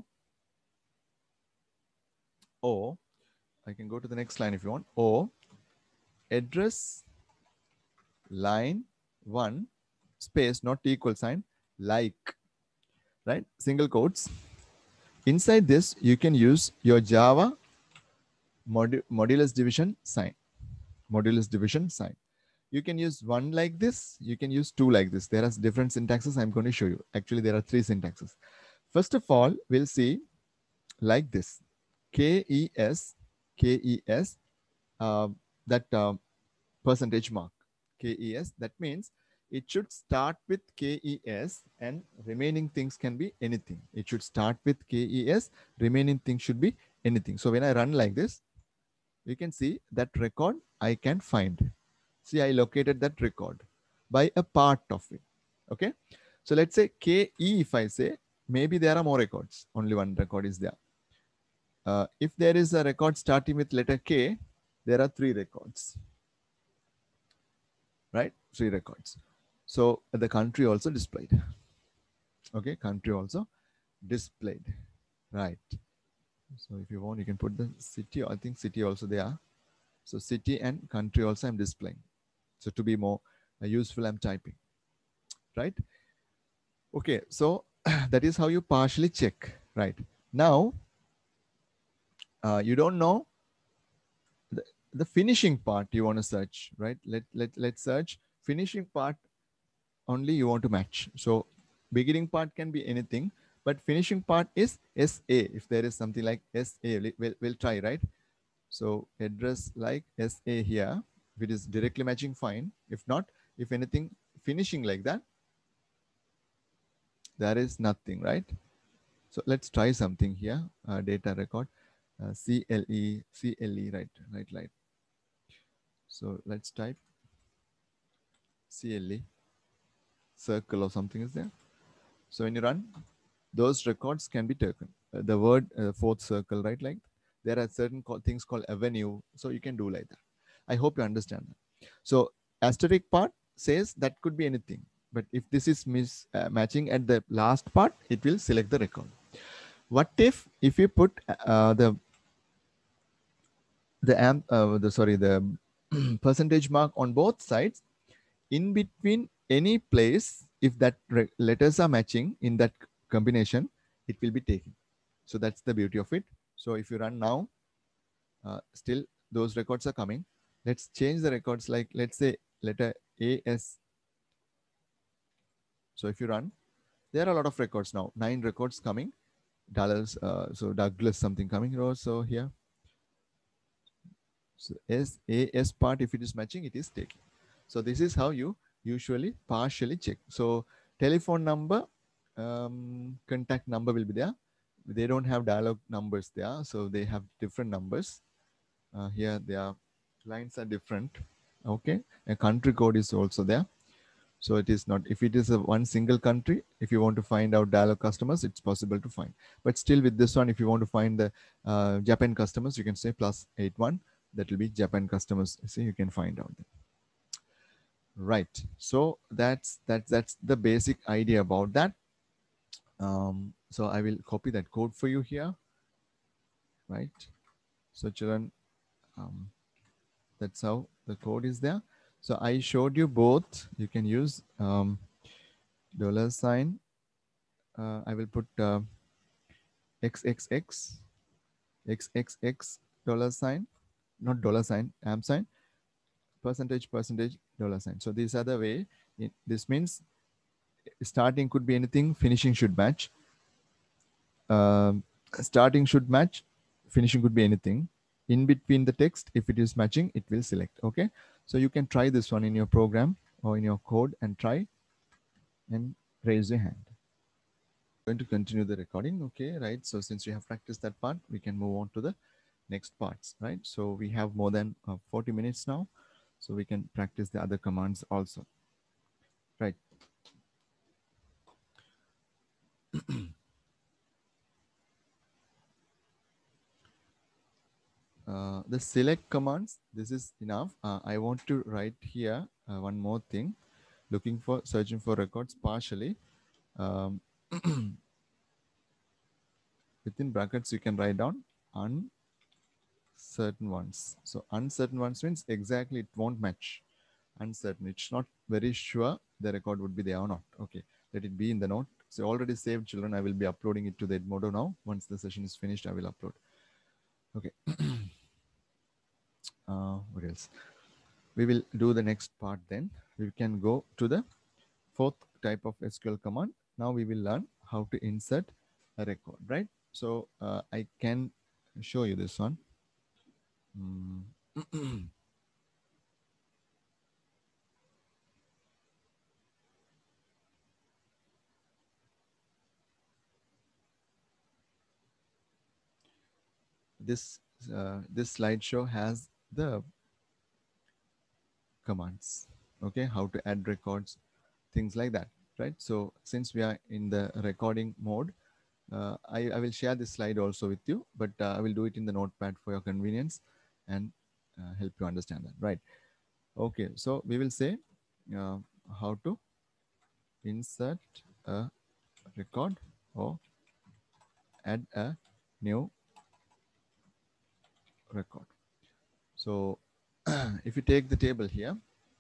O, I can go to the next line if you want. O, address line one, space, not equal sign, like, right? Single quotes. Inside this, you can use your Java modu modulus division sign, modulus division sign. You can use one like this. You can use two like this. There are different syntaxes I'm going to show you. Actually, there are three syntaxes. First of all, we'll see like this. K E S, K E S, uh, that uh, percentage mark. K E S, that means it should start with K E S and remaining things can be anything. It should start with K E S, remaining things should be anything. So when I run like this, you can see that record I can find. See, I located that record by a part of it. Okay. So let's say K E, if I say, maybe there are more records. Only one record is there. Uh, if there is a record starting with letter K, there are three records. Right? Three records. So the country also displayed. Okay. Country also displayed. Right. So if you want, you can put the city. I think city also there. So city and country also I'm displaying. So to be more uh, useful, I'm typing, right? Okay, so that is how you partially check, right? Now, uh, you don't know the, the finishing part you want to search, right? Let, let, let's search finishing part only you want to match. So beginning part can be anything, but finishing part is S A. If there is something like S A, we'll, we'll try, right? So address like S A here. If it is directly matching, fine. If not, if anything finishing like that, there is nothing, right? So let's try something here. Uh, data record, uh, C L E, C L E, right, right, right. So let's type C L E, circle or something is there. So when you run, those records can be taken. Uh, the word uh, fourth circle, right? Like there are certain co things called avenue. So you can do like that. I hope you understand that. So asterisk part says that could be anything. But if this is mis uh, matching at the last part, it will select the record. What if, if you put uh, the, the, amp, uh, the, sorry, the percentage mark on both sides, in between any place, if that letters are matching in that combination, it will be taken. So that's the beauty of it. So if you run now, uh, still those records are coming. Let's change the records, like let's say letter A S. So if you run, there are a lot of records now, nine records coming. Dallas, uh, so Douglas something coming also here. So S A S part, if it is matching, it is taking. So this is how you usually partially check. So telephone number, um, contact number will be there. They don't have dialog numbers there, so they have different numbers. Uh, here their lines are different. Okay, a country code is also there. So it is not, if it is a one single country, if you want to find out dialog customers, it's possible to find. But still with this one, if you want to find the uh, Japan customers, you can say plus eight one. That will be Japan customers. See, you can find out them. Right. So that's that's that's the basic idea about that. Um, so I will copy that code for you here. Right. So children, um, that's how the code is there. So I showed you both. You can use um, dollar sign. Uh, I will put uh, X X X, X X X dollar sign, not dollar sign, amp sign, percentage, percentage, dollar sign. So these are the way. It, this means starting could be anything, finishing should match. Um, starting should match, finishing could be anything. In between the text, if it is matching, it will select. Okay. So you can try this one in your program or in your code and try and raise your hand. Going to continue the recording. Okay, right. So since we have practiced that part, we can move on to the next parts, right? So we have more than uh, forty minutes now, so we can practice the other commands also, right? Uh, the select commands, this is enough. Uh, I want to write here uh, one more thing, looking for, searching for records partially. Um, within brackets, you can write down uncertain ones. So uncertain ones means exactly it won't match. Uncertain, it's not very sure the record would be there or not. Okay, let it be in the note. So already saved, children. I will be uploading it to the Edmodo now. Once the session is finished, I will upload. Okay. uh, what else? We will do the next part then. We can go to the fourth type of S Q L command. Now we will learn how to insert a record, right? So uh, I can show you this one. Mm. this uh, this slideshow has the commands, okay, how to add records, things like that, right? So since we are in the recording mode, uh, I, I will share this slide also with you, but uh, I will do it in the notepad for your convenience and uh, help you understand that, right? Okay, so we will say uh, how to insert a record or add a new record. So if you take the table here,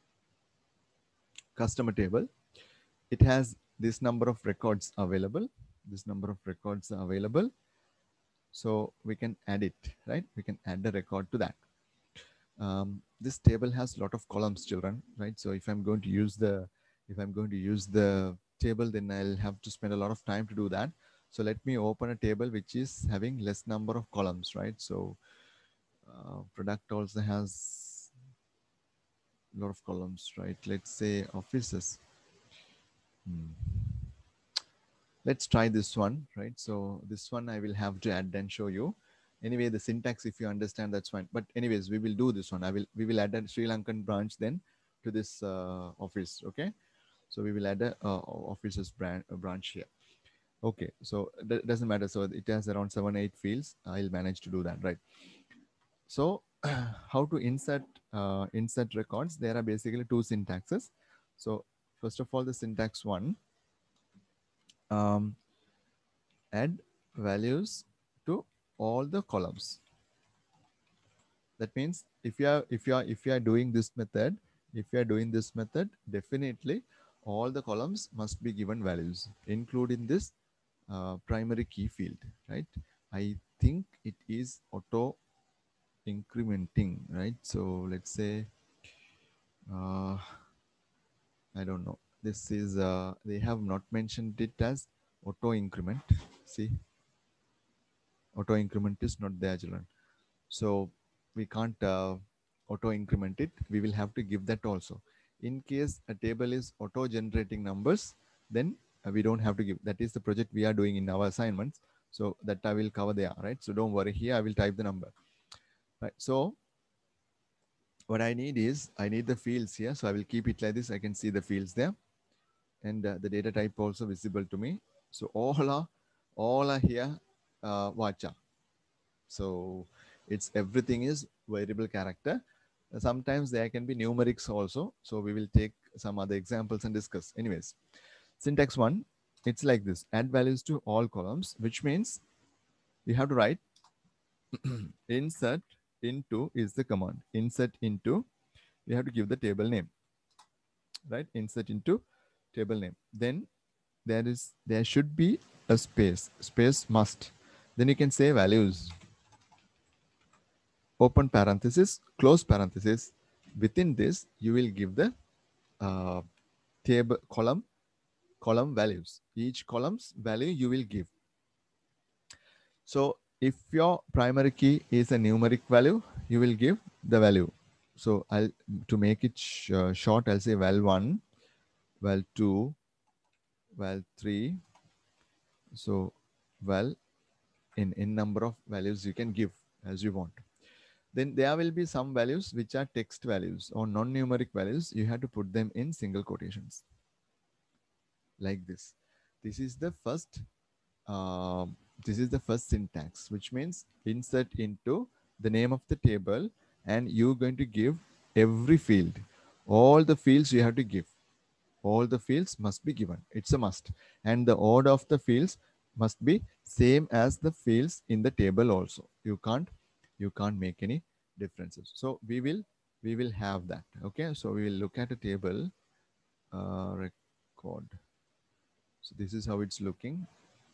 customer table, it has this number of records available. This number of records are available. So we can add it, right? We can add the record to that. Um, this table has a lot of columns, children, right? So if I'm going to use the, if I'm going to use the table, then I'll have to spend a lot of time to do that. So let me open a table which is having less number of columns, right? So uh, product also has a lot of columns, right? Let's say offices. Hmm. Let's try this one, right? So this one I will have to add and show you. Anyway, the syntax, if you understand, that's fine. But anyways, we will do this one. I will, we will add a Sri Lankan branch then to this uh, office, okay? So we will add a uh, offices branch, a branch here. Okay, so that doesn't matter. So it has around seven, eight fields. I'll manage to do that, right? So how to insert uh, insert records? There are basically two syntaxes. So first of all, the syntax one, um, add values to all the columns. That means if you are if you are if you are doing this method, if you are doing this method, definitely all the columns must be given values, including this uh, primary key field, right? I think it is auto incrementing, right? So let's say uh, I don't know. This is uh, they have not mentioned it as auto increment. See, auto increment is not there, children. So we can't uh, auto increment it. We will have to give that also. In case a table is auto generating numbers, then uh, we don't have to give. That is the project we are doing in our assignments. So that I will cover there, right? So don't worry, here I will type the number, right? So what I need is, I need the fields here. So I will keep it like this. I can see the fields there and uh, the data type also visible to me. So all are, all are here, uh, Vacha. So it's everything is variable character. Sometimes there can be numerics also. So we will take some other examples and discuss. Anyways, syntax one, it's like this: add values to all columns, which means you have to write insert into is the command. Insert into, you have to give the table name. right? Insert into table name. Then there is there should be a space. Space must. Then you can say values. Open parenthesis, close parenthesis. Within this, you will give the uh, table column column values. Each column's value you will give. So if your primary key is a numeric value, you will give the value. So I'll to make it sh uh, short, I'll say val one, val two, val three. So val in in number of values you can give as you want. Then there will be some values which are text values or non-numeric values. You have to put them in single quotations like this. This is the first uh, this is the first syntax, which means insert into the name of the table, and you're going to give every field. All the fields you have to give. All the fields must be given. It's a must. And the order of the fields must be same as the fields in the table also. You can't you can't make any differences. So we will we will have that. Okay. So we will look at a table uh, record. So this is how it's looking.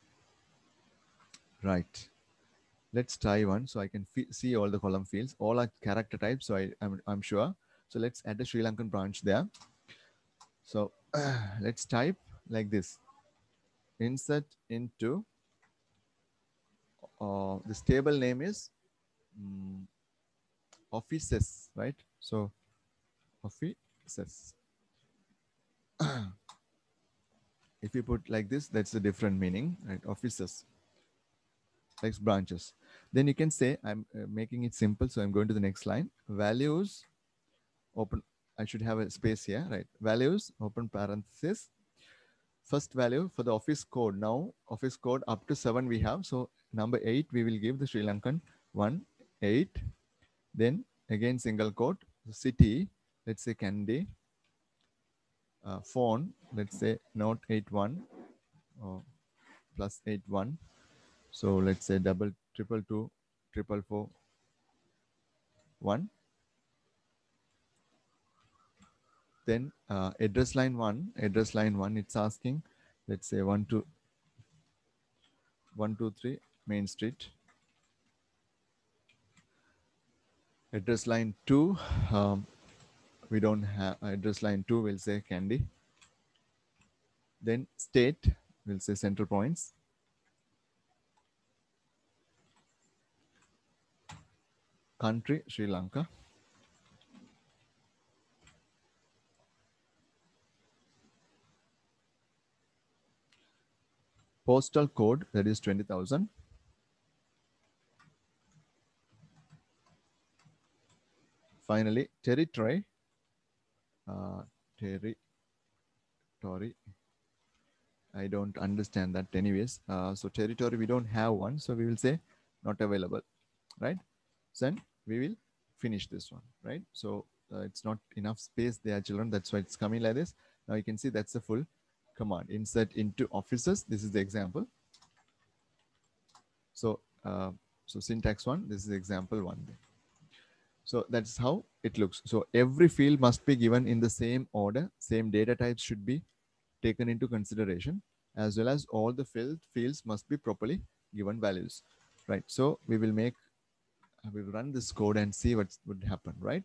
Right. Let's try one so I can see all the column fields. All are character types, so I, I'm, I'm sure. So let's add a Sri Lankan branch there. So uh, let's type like this. Insert into, uh, this table name is um, offices, right? So offices. If you put like this, that's a different meaning, right? Offices. Like branches. Then you can say, I'm uh, making it simple. So I'm going to the next line. Values, open, I should have a space here, right? Values, open parenthesis. First value for the office code. Now office code up to seven we have. So number eight, we will give the Sri Lankan one, eight. Then again, single quote, city, let's say Kandy. Uh, phone, let's say note eight one or plus eight one. So let's say double triple two, triple four, one. Then uh, address line one, address line one, it's asking, let's say one, two, one, two, three, Main Street. Address line two, um, we don't have address line two, we'll say Kandy. Then state, we'll say Central Points. Country, Sri Lanka. Postal code, that is twenty thousand. Finally, territory, uh, territory. I don't understand that anyways. Uh, so territory, we don't have one. So we will say not available, right? So then we will finish this one, right? So uh, it's not enough space there, children. That's why it's coming like this. Now you can see that's the full command. Insert into offices. This is the example. So, uh, so syntax one, this is example one. So that's how it looks. So every field must be given in the same order. Same data types should be taken into consideration, as well as all the field fields must be properly given values, right? So we will make, we will run this code and see what would happen, right?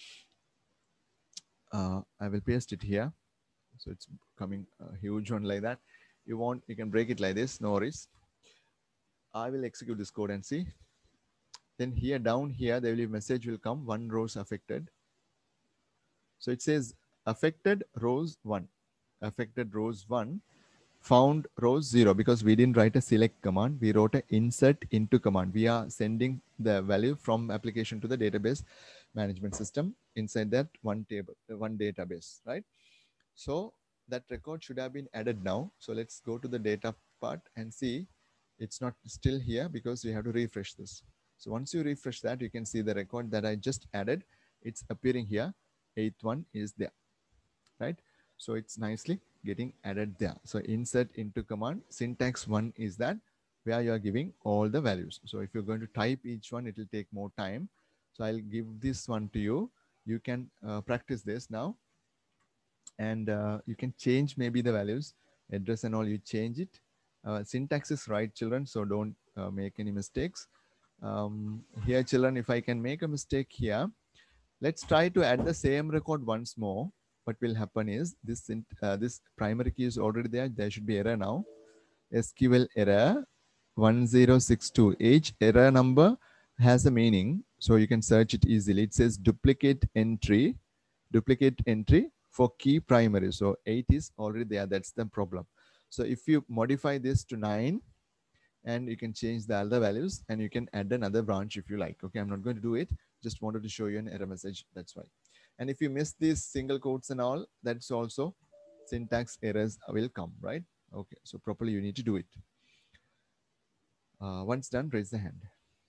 Uh, I will paste it here. So it's coming a huge one like that. You want, you can break it like this, no worries. I will execute this code and see. Then here, down here, there will be a message will come, one rows affected. So it says affected rows one, affected rows one, found rows zero, because we didn't write a select command. We wrote a insert into command. We are sending the value from application to the database management system inside that one table, one database, right? So that record should have been added now. So let's go to the data part and see it's not still here because we have to refresh this. So once you refresh that, you can see the record that I just added. It's appearing here. Eighth one is there, right? So it's nicely getting added there. So insert into command, syntax one is that where you are giving all the values. So if you're going to type each one, it will take more time. So I'll give this one to you. You can uh, practice this now. and uh, you can change maybe the values, address and all, you change it. Uh, syntax is right, children, so don't uh, make any mistakes. Um, here, children, if I can make a mistake here, let's try to add the same record once more. What will happen is this uh, this primary key is already there. There should be error now. S Q L error one zero six two. Each error number has a meaning, so you can search it easily. It says duplicate entry, duplicate entry for key primary. So eight is already there. That's the problem. So if you modify this to nine, and you can change the other values, and you can add another branch if you like. Okay, I'm not going to do it. Just wanted to show you an error message. That's why. And if you miss these single quotes and all, that's also syntax errors will come, right? Okay, so properly you need to do it. Uh, once done, raise the hand.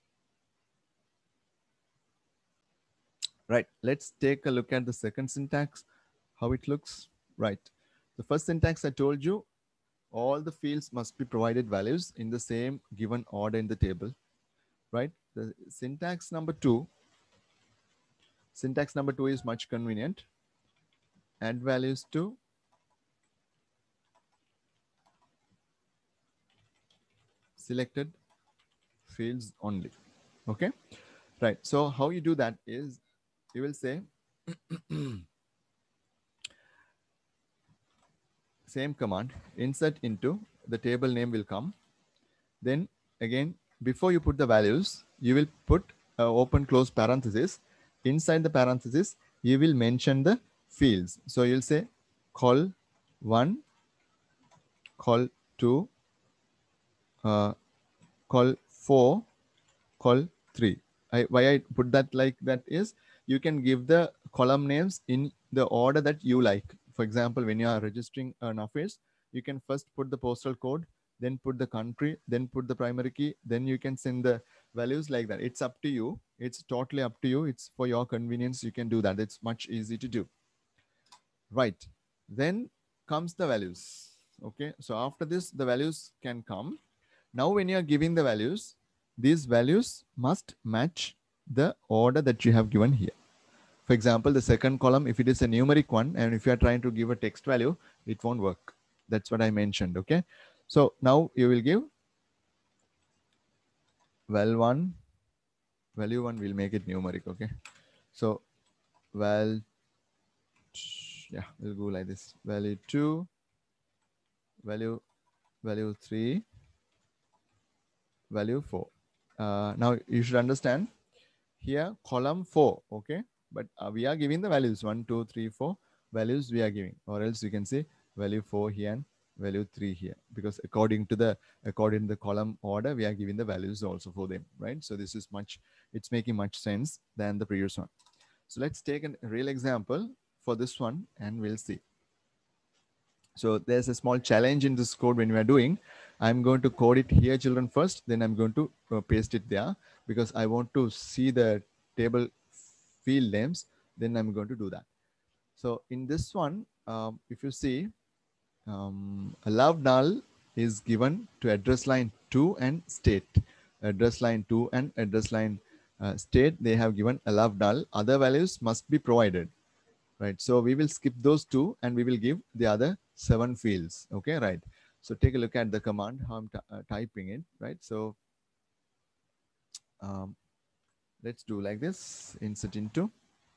Right, let's take a look at the second syntax, how it looks. Right, the first syntax I told you, all the fields must be provided values in the same given order in the table, right? The syntax number two, syntax number two is much convenient. Add values to selected fields only. Okay, right. So how you do that is you will say same command, insert into, the table name will come. Then again, before you put the values, you will put uh, open close parenthesis. Inside the parenthesis, you will mention the fields. So you'll say col one, col two, uh, col four, col three. I, why I put that like that is you can give the column names in the order that you like. For example, when you are registering an office, you can first put the postal code, then put the country, then put the primary key, then you can send the values like that. It's up to you. It's totally up to you. It's for your convenience. You can do that. It's much easy to do. Right. Then comes the values. Okay. So after this, the values can come. Now, when you are giving the values, these values must match the order that you have given here. For example, the second column, if it is a numeric one, and if you are trying to give a text value, it won't work. That's what I mentioned. Okay. So now you will give val one, value one, will make it numeric. Okay. So val, yeah, we'll go like this. Value two, value, value three, value four. Uh, now you should understand here column four. Okay. But uh, we are giving the values one, two, three, four values we are giving, or else you can say value four here and value three here, because according to the according to the column order, we are giving the values also for them, right? So this is much, it's making much sense than the previous one. So let's take a real example for this one and we'll see. So there's a small challenge in this code when we are doing. I'm going to code it here, children, first, then I'm going to uh, paste it there, because I want to see the table field names, then I'm going to do that. So in this one, um, if you see, um, allowed null is given to address line two and state. Address line two and address line uh, state, they have given allowed null. Other values must be provided, right? So we will skip those two and we will give the other seven fields. Okay, right? So take a look at the command, how I'm uh, typing it, right? So um, let's do like this, insert into.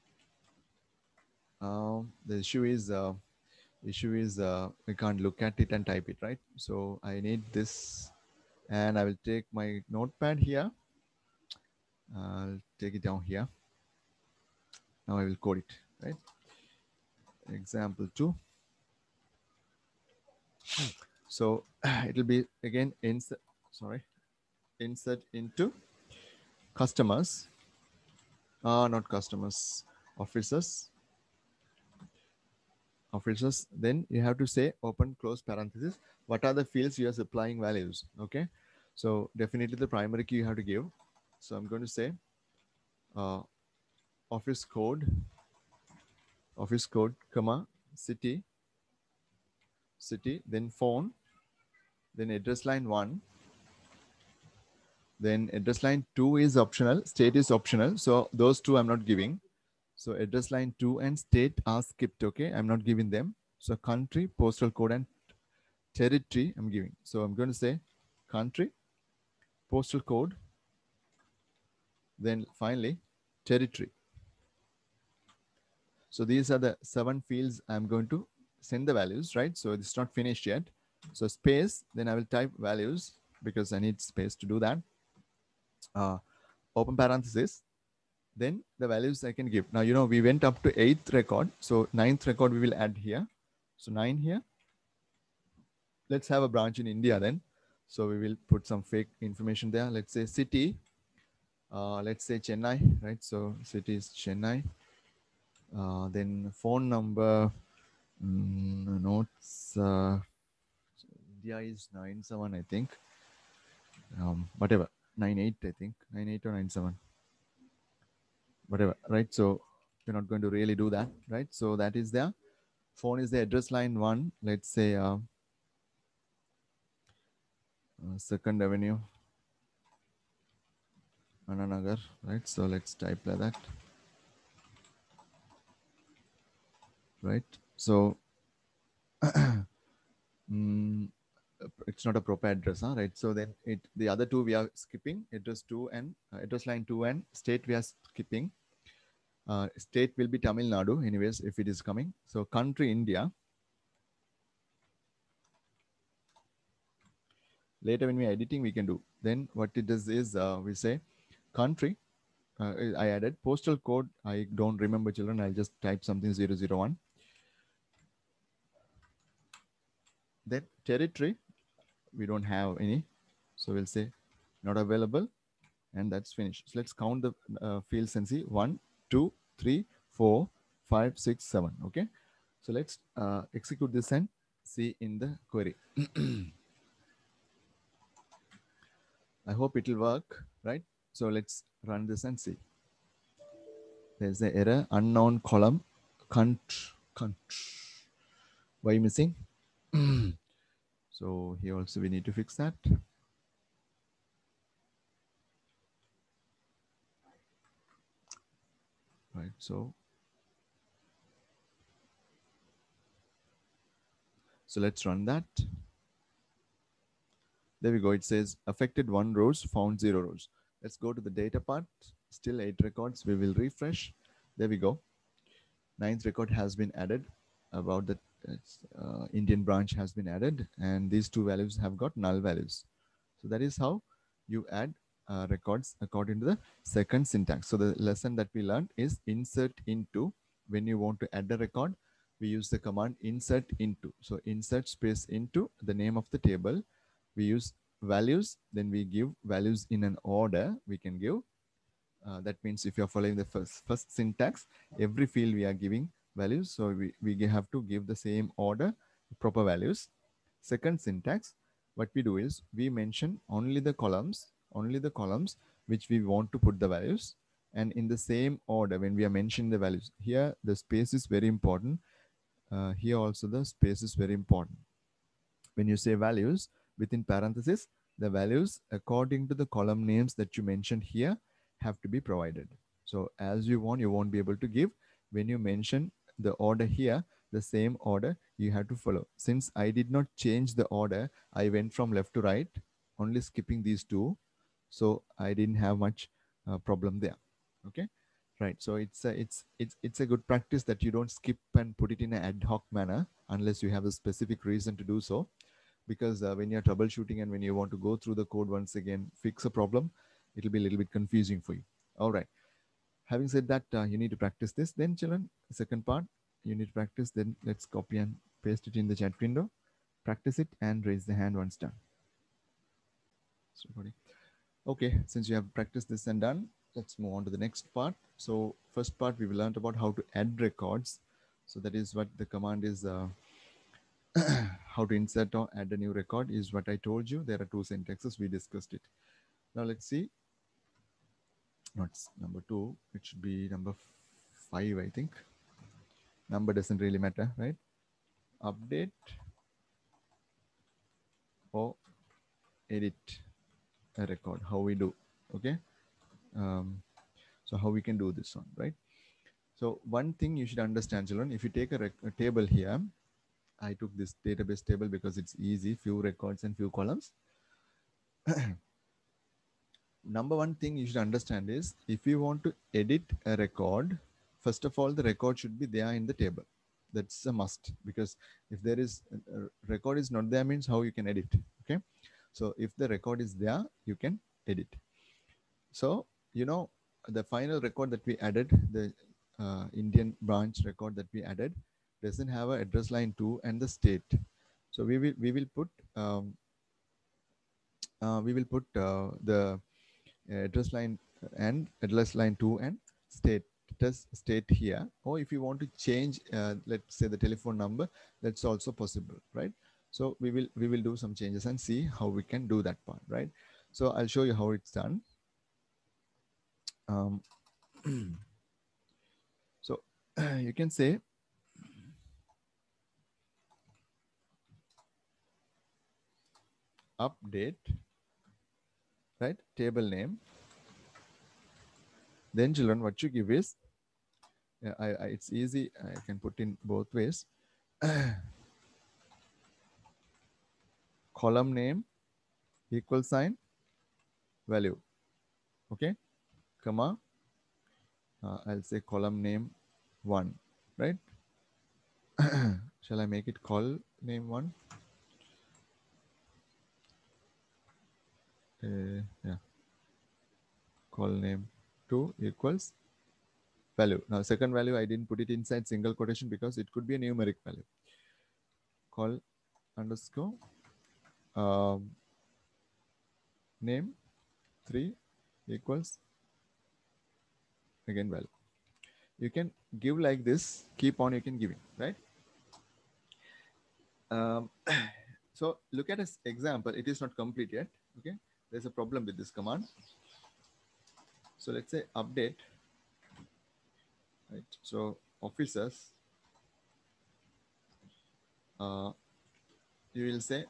Uh, the issue is, uh, issue is uh, we can't look at it and type it, right? So I need this, and I will take my notepad here. I'll take it down here. Now I will code it, right? Example two. So it will be again insert, sorry, insert into customers, uh, not customers, officers, officers. Then you have to say open close parenthesis. What are the fields you are supplying values? Okay. So definitely the primary key you have to give. So I'm going to say uh, office code, office code, comma, city, city, then phone, then address line one, then address line two is optional, state is optional. So those two I'm not giving. So address line two and state are skipped. Okay, I'm not giving them. So country, postal code, and territory I'm giving. So I'm going to say country, postal code, then finally territory. So these are the seven fields I'm going to send the values, right? So it's not finished yet. So space, then I will type values because I need space to do that. Uh, open parenthesis, then the values I can give. Now, you know, we went up to eighth record. So ninth record we will add here. So nine here. Let's have a branch in India then. So we will put some fake information there. Let's say city. Uh, let's say Chennai, right? So city is Chennai. Uh, then phone number, mm, notes, uh, India is nine seven, I think. Um, whatever, nine eight, I think, nine eight or nine seven. Whatever, right? So we're not going to really do that, right? So that is there. Phone is the address line one. Let's say uh, uh, Second Avenue, Ananagar, right? So let's type like that, right? So mm, it's not a proper address, huh? Right? So then it the other two we are skipping, address two and uh, address line two and state we are skipping. Uh, state will be Tamil Nadu anyways if it is coming. So country India. Later when we are editing we can do. Then what it does is uh, we say country. Uh, I added postal code. I don't remember, children. I'll just type something zero zero one. Then territory, we don't have any. So we'll say not available and that's finished. So let's count the uh, fields and see one, two, three, four, five, six, seven. Okay. So let's uh, execute this and see in the query. I hope it will work, right? So let's run this and see. There's the error, unknown column, can't, can't. Why missing? So here also we need to fix that. Right, so. So let's run that. There we go. It says affected one rows, found zero rows. Let's go to the data part. Still eight records. We will refresh. There we go. Ninth record has been added. About the uh, Indian branch has been added, and these two values have got null values. So that is how you add uh, records according to the second syntax. So the lesson that we learned is insert into. When you want to add a record, we use the command insert into. So insert space into the name of the table. We use values, then we give values in an order. We can give. Uh, that means if you're following the first, first syntax, every field we are giving values. So we, we have to give the same order, proper values. Second syntax, what we do is we mention only the columns, only the columns which we want to put the values. And in the same order, when we are mentioning the values, here the space is very important. Uh, here also the space is very important. When you say values, within parentheses, the values according to the column names that you mentioned here have to be provided. So as you want, you won't be able to give. When you mention the order here, the same order you have to follow. Since I did not change the order, I went from left to right, only skipping these two. So I didn't have much uh, problem there. Okay. Right. So it's a, it's it's it's a good practice that you don't skip and put it in an ad hoc manner unless you have a specific reason to do so. Because uh, when you're troubleshooting and when you want to go through the code once again, fix a problem, it'll be a little bit confusing for you. All right. Having said that, uh, you need to practice this. Then, children, the second part, you need to practice. Then let's copy and paste it in the chat window. Practice it and raise the hand once done. Okay, since you have practiced this and done, let's move on to the next part. So first part, we've learned about how to add records. So that is what the command is. Uh, how to insert or add a new record is what I told you. There are two syntaxes. We discussed it. Now let's see. Not number two. It should be number five, I think. Number doesn't really matter, right? Update or edit a record. How we do. Okay. Um, so how we can do this one, right? So one thing you should understand, children, if you take a, a table here, I took this database table because it's easy, few records and few columns. Number one thing you should understand is if you want to edit a record, first of all, the record should be there in the table. That's a must, because if there is a record is not there means how you can edit. Okay. So if the record is there, you can edit. So, you know, the final record that we added, the uh, Indian branch record that we added doesn't have an address line two and the state. So we will, we will put, um, uh, we will put uh, the address line and address line two and state state here. Or if you want to change, uh, let's say the telephone number, that's also possible, right? So we will we will do some changes and see how we can do that part, right? So I'll show you how it's done. Um, so you can say update, right? Table name. Then children, what you give is, yeah, I, I, it's easy. I can put in both ways. Column name equal sign value. Okay, comma. Uh, I'll say column name one, right? Shall I make it call name one? Uh, yeah. Call name two equals value. Now, second value, I didn't put it inside single quotation because it could be a numeric value. Call underscore um, name three equals again value. You can give like this, keep on, you can give it, right? Um, so look at this example. It is not complete yet. Okay. There's a problem with this command. So let's say update, right? So officers, uh, you will say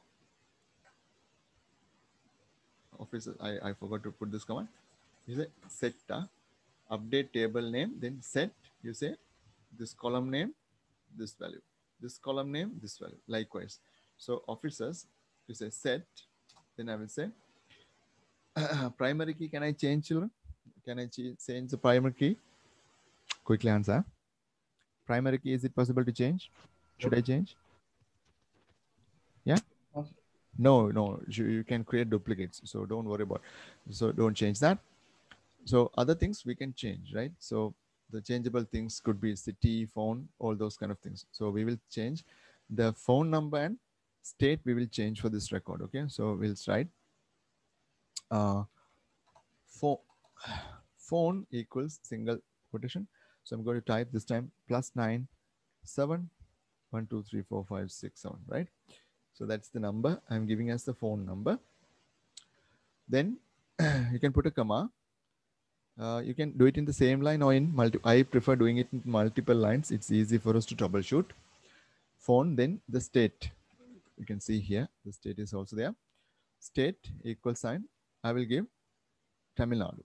officers, I, I forgot to put this command. You say set uh, update table name, then set, you say this column name, this value, this column name, this value, likewise. So officers, you say set, then I will say uh, primary key, can I change children? Can I change the primary key? Quickly answer. Primary key, is it possible to change? Should I change? Yeah? No, no, you, you can create duplicates. So don't worry about it. So don't change that. So other things we can change, right? So the changeable things could be city, phone, all those kind of things. So we will change the phone number and state we will change for this record. Okay. So we'll write uh, phone, phone equals single quotation. So I'm going to type this time plus nine, seven, one, two, three, four, five, six, seven, right? So that's the number I'm giving as the phone number. Then you can put a comma. Uh, you can do it in the same line or in multi. I prefer doing it in multiple lines. It's easy for us to troubleshoot. Phone, then the state. You can see here, the state is also there. State equal sign. I will give Tamil Nadu.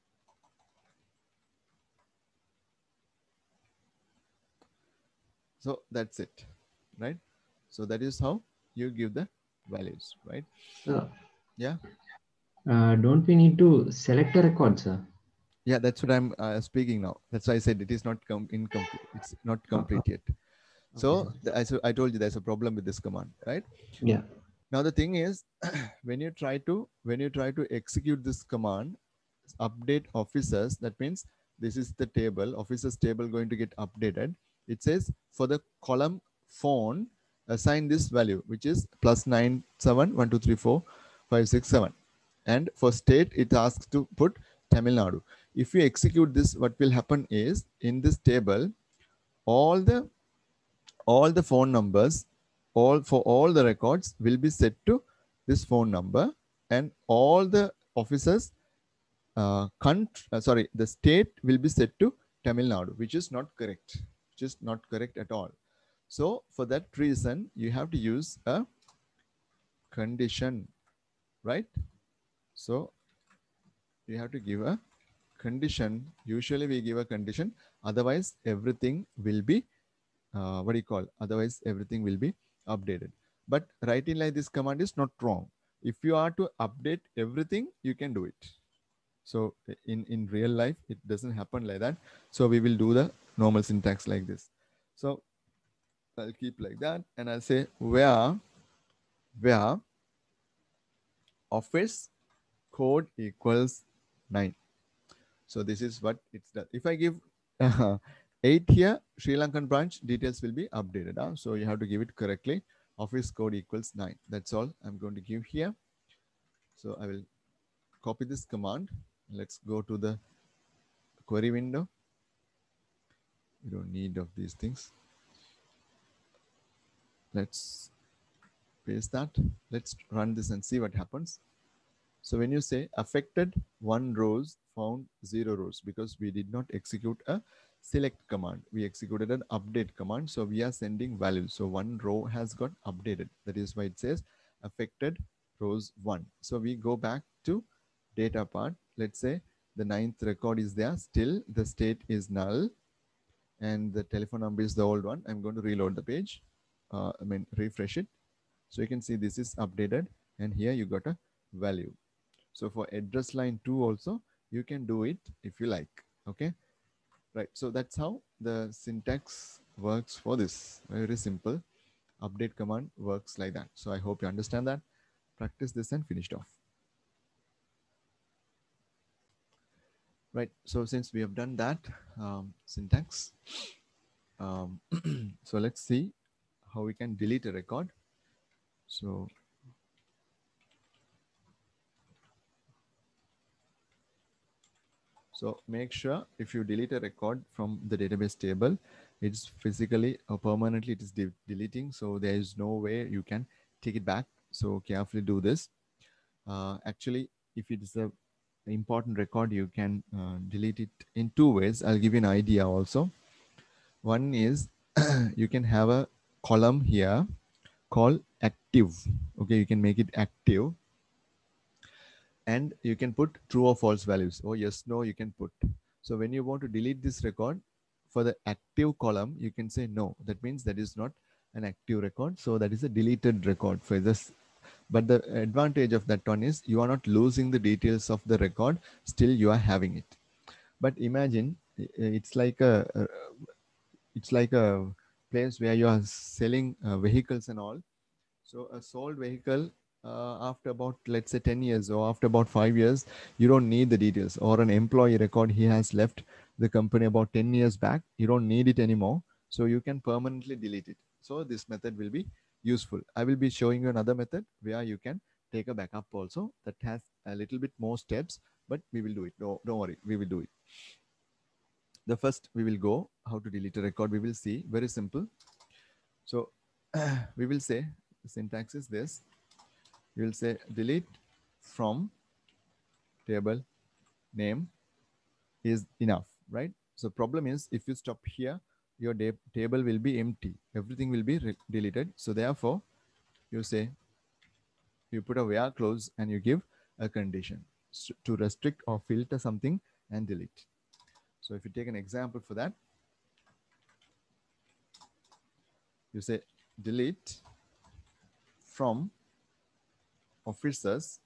So that's it, right? So that is how you give the values, right? Sir, yeah. Uh, don't we need to select a record, sir? Yeah, that's what I'm uh, speaking now. That's why I said it is not com incomplete. It's not complete Oh, yet. So okay, the, I, so I told you there's a problem with this command, right? Yeah. Now the thing is, when you try to when you try to execute this command, update officers, that means this is the table, officers table going to get updated. It says for the column phone, assign this value, which is plus nine, seven, one, two, three, four, five, six, seven. And for state, it asks to put Tamil Nadu. If you execute this, what will happen is in this table, all the all the phone numbers, all for all the records will be set to this phone number, and all the officers uh, country, uh, sorry, the state will be set to Tamil Nadu, which is not correct, which is not correct at all. So for that reason, you have to use a condition, right? So you have to give a condition. Usually we give a condition, otherwise everything will be uh, what do you call? Otherwise everything will be updated. But writing like this command is not wrong. If you are to update everything, you can do it. So in, in real life, it doesn't happen like that. So we will do the normal syntax like this. So I'll keep like that, and I'll say where, where office code equals nine. So this is what it's done. If I give uh, eight here, Sri Lankan branch details will be updated. Huh? So you have to give it correctly. Office code equals nine. That's all I'm going to give here. So I will copy this command. Let's go to the query window. We don't need of these things. Let's paste that. Let's run this and see what happens. So when you say affected one rows, found zero rows, because we did not execute a select command, we executed an update command. So we are sending values. So one row has got updated. That is why it says affected rows one. So we go back to data part. Let's say the ninth record is there. Still the state is null and the telephone number is the old one. I'm going to reload the page. Uh, I mean, refresh it. So you can see this is updated and here you got a value. So for address line two also, you can do it if you like. Okay. Right. So that's how the syntax works for this. Very simple. Update command works like that. So I hope you understand that. Practice this and finished off. Right. So since we have done that um, syntax, um, so let's see how we can delete a record. So So make sure if you delete a record from the database table, it's physically or permanently it is de deleting. So there is no way you can take it back. So carefully do this. Uh, actually, if it is a important record, you can uh, delete it in two ways. I'll give you an idea also. One is you can have a column here called active. Okay, you can make it active. And you can put true or false values, or yes, no, you can put. So when you want to delete this record for the active column, you can say no. That means that is not an active record. So that is a deleted record for this. But the advantage of that one is you are not losing the details of the record. Still you are having it. But imagine it's like a, it's like a place where you are selling uh, vehicles and all. So a sold vehicle uh, after about, let's say ten years or after about five years, you don't need the details, or an employee record, he has left the company about ten years back. You don't need it anymore. So you can permanently delete it. So this method will be useful. I will be showing you another method where you can take a backup also that has a little bit more steps, but we will do it. Don't, don't worry, we will do it. The first we will go how to delete a record. We will see very simple. So we will say the syntax is this. You will say delete from table name is enough, right? So problem is if you stop here, your table will be empty. Everything will be deleted. So therefore, you say, you put a where clause and you give a condition to restrict or filter something and delete. So if you take an example for that, you say delete from officers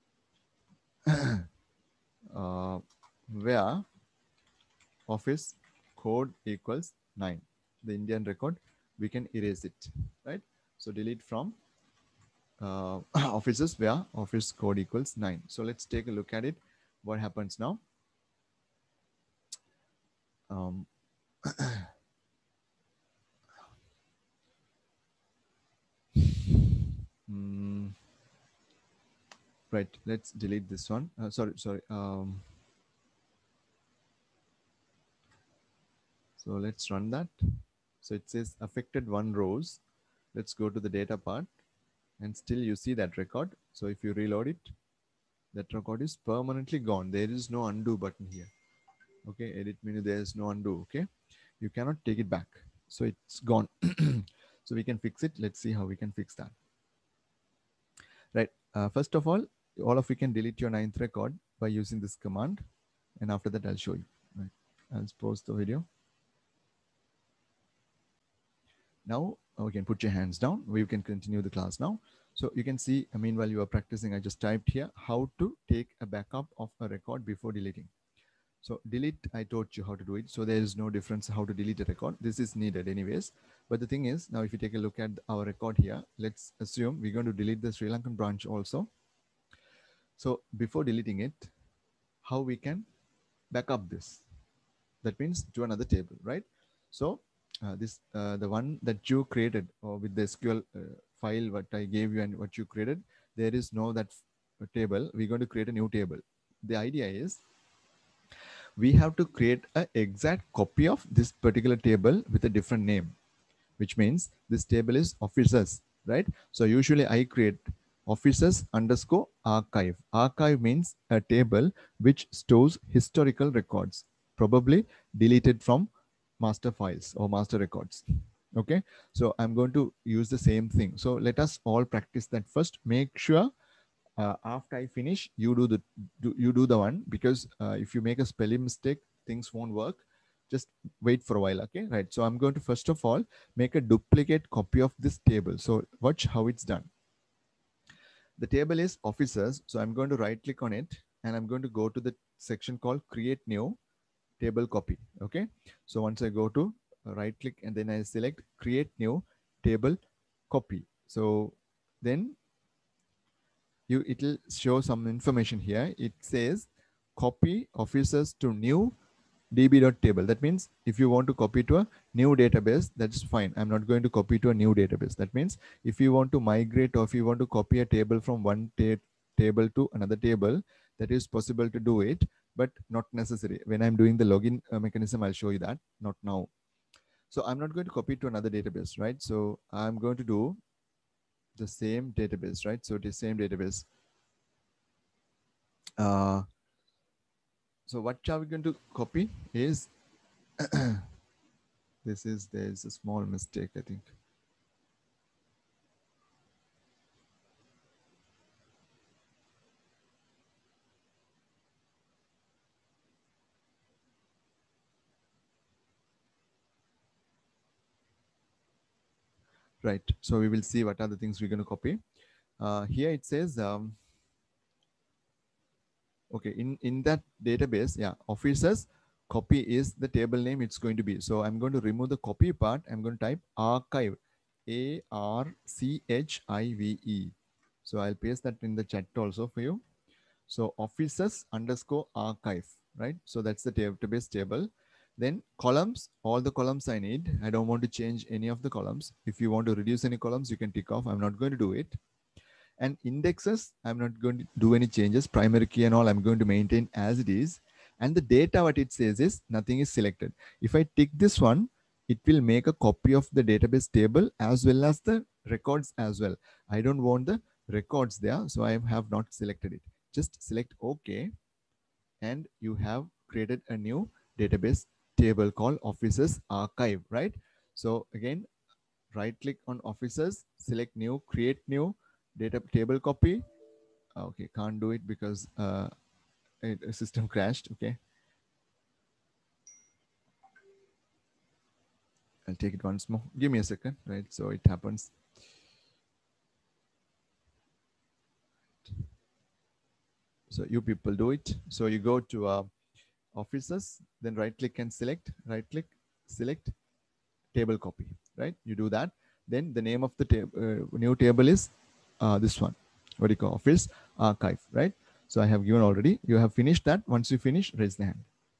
uh, where office code equals nine, the Indian record, we can erase it, right? So delete from uh, offices where office code equals nine. So let's take a look at it. What happens now? Um, mm, right, let's delete this one. Uh, sorry, sorry. Um, so let's run that. So it says affected one rows. Let's go to the data part and still you see that record. So if you reload it, that record is permanently gone. There is no undo button here. Okay, edit menu, there is no undo. Okay, you cannot take it back. So it's gone. So we can fix it. Let's see how we can fix that. Right. Uh, first of all, all of you can delete your ninth record by using this command. And after that, I'll show you. Right. I'll pause the video. Now Oh, you can put your hands down. We can continue the class now. So you can see, uh, meanwhile you are practicing, I just typed here how to take a backup of a record before deleting. So delete, I taught you how to do it. So there is no difference how to delete a record. This is needed anyways. But the thing is, now if you take a look at our record here, let's assume we're going to delete the Sri Lankan branch also. So before deleting it, how we can back up this? That means to another table, right? So uh, this uh, the one that you created or with the S Q L uh, file what I gave you and what you created, there is no that table. We're going to create a new table. The idea is we have to create an exact copy of this particular table with a different name, which means this table is officers, right? So usually I create officers underscore archive. Archive means a table which stores historical records, probably deleted from master files or master records. Okay, so I'm going to use the same thing. So let us all practice that first. Make sure uh, after I finish, you do the do, you do the one, because uh, if you make a spelling mistake, things won't work. Just wait for a while. Okay, right? So I'm going to first of all make a duplicate copy of this table. So watch how it's done. The table is officers, so I'm going to right click on it and I'm going to go to the section called create new table copy. Okay, so once I go to uh, right click and then I select create new table copy. So then you it'll show some information here. It says copy officers to new db.table. That means if you want to copy to a new database, that's fine. I'm not going to copy to a new database. That means if you want to migrate or if you want to copy a table from one ta table to another table, that is possible to do it, but not necessary. When I'm doing the login uh, mechanism, I'll show you that, not now. So I'm not going to copy to another database, right? So I'm going to do the same database, right? So the same database. Uh, so what are we going to copy is this is there's a small mistake, I think. Right. So we will see what are the things we're going to copy. Uh, here it says, um, okay, in, in that database, yeah, officers copy is the table name it's going to be. So I'm going to remove the copy part. I'm going to type archive, A R C H I V E. So I'll paste that in the chat also for you. So officers underscore archive, right? So that's the database table. Then columns, all the columns I need. I don't want to change any of the columns. If you want to reduce any columns, you can tick off. I'm not going to do it. And indexes, I'm not going to do any changes. Primary key and all, I'm going to maintain as it is. And the data, what it says is nothing is selected. If I tick this one, it will make a copy of the database table as well as the records as well. I don't want the records there, so I have not selected it. Just select OK, and you have created a new database table called officers archive, right? So again, right click on officers, select new, create new data table copy. Okay, can't do it because uh, it, a system crashed. Okay, I'll take it once more. Give me a second, right? So it happens. So you people do it. So you go to uh, officers, then right click and select, right click, select table copy, right? You do that. Then the name of the table, uh, new table is uh, this one. What do you call office archive, right? So I have given already. You have finished that. Once you finish, raise the hand.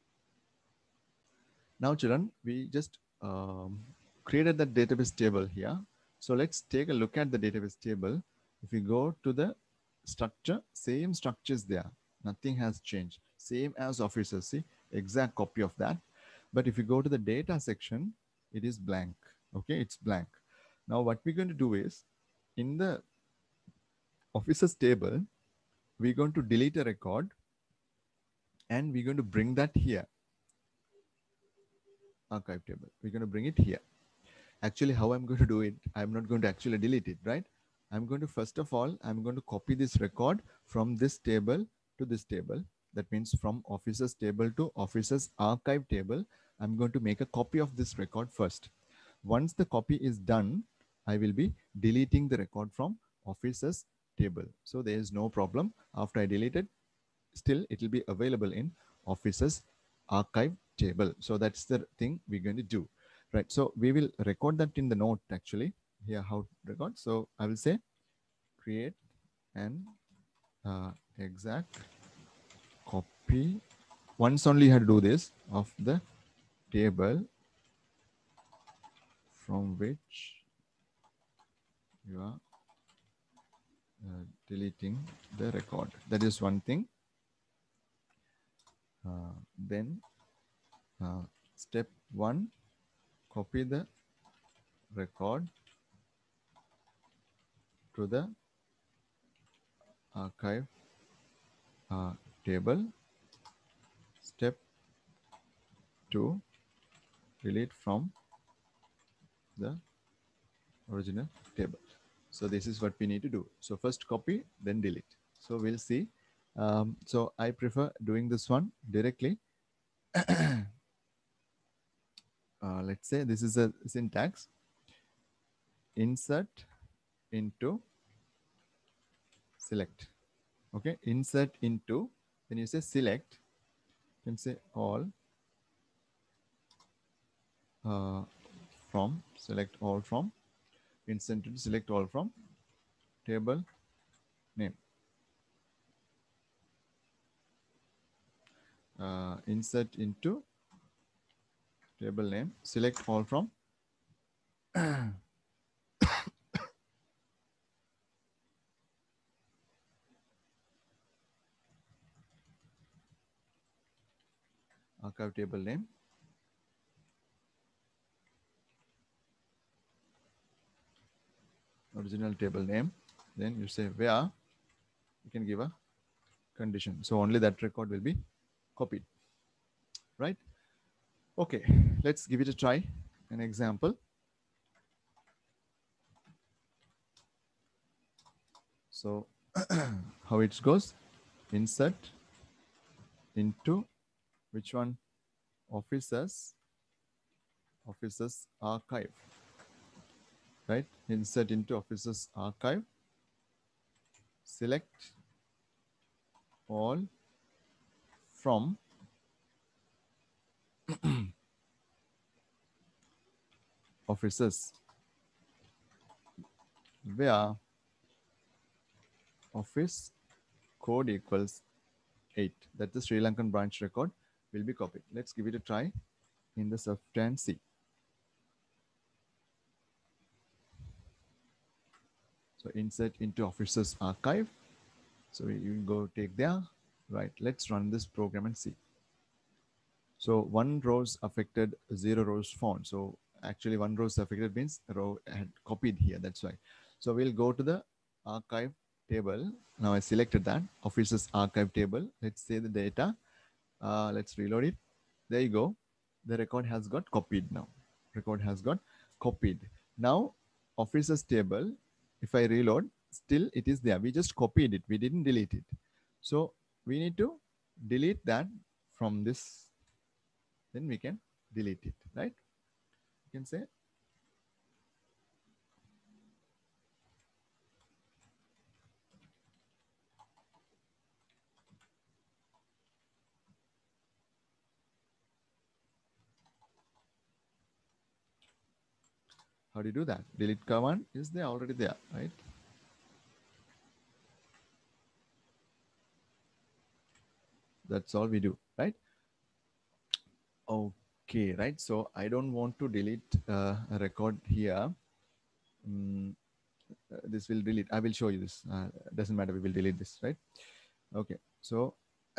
Now, children, we just um, created the database table here. So let's take a look at the database table. If you go to the structure, same structure is there. Nothing has changed. Same as officers, see, exact copy of that. But if you go to the data section, it is blank. Okay, it's blank. Now, what we're going to do is, in the officers table, we're going to delete a record and we're going to bring that here. Archive table. We're going to bring it here. Actually, how I'm going to do it, I'm not going to actually delete it, right? I'm going to, first of all, I'm going to copy this record from this table to this table. That means from officers table to officers archive table, I'm going to make a copy of this record first. Once the copy is done, I will be deleting the record from officers table. So there is no problem. After I delete it, still it will be available in officers archive table. So that's the thing we're going to do, right? So we will record that in the note actually here, how to record. So I will say create an uh, exact copy. Once only you have to do this of the table from which you are uh, deleting the record. That is one thing. Uh, then uh, step one, copy the record to the archive uh, table. Step two, delete from the original table. So this is what we need to do. So first copy, then delete. So we'll see. Um, so I prefer doing this one directly. uh, let's say this is a syntax. Insert into select. Okay, insert into, then you say select, you can say all uh, from, select all from, insert into select all from table name. Uh, insert into table name, select all from archive table name, original table name. Then you say where, you can give a condition. So only that record will be copied, right? Okay, let's give it a try, an example. So how it goes, insert into which one, officers, officers archive, right? Insert into officers archive, select all from officers where office code equals eight. That the Sri Lankan branch record will be copied. Let's give it a try in the software and see. So insert into officers archive. So you go take there, right? Let's run this program and see. So one rows affected, zero rows found. So actually one rows affected means a row had copied here. That's why. So we'll go to the archive table. Now I selected that officers archive table. Let's say the data. Uh, let's reload it. There you go. The record has got copied now. Record has got copied. Now officers table, if I reload, still it is there. We just copied it. We didn't delete it. So we need to delete that from this. Then we can delete it, right? You can say how do you do that? Delete command is there already there, right? That's all we do, right? Okay, right. So I don't want to delete uh, a record here. Um, uh, this will delete. I will show you this. Uh, doesn't matter. We will delete this, right? Okay. So,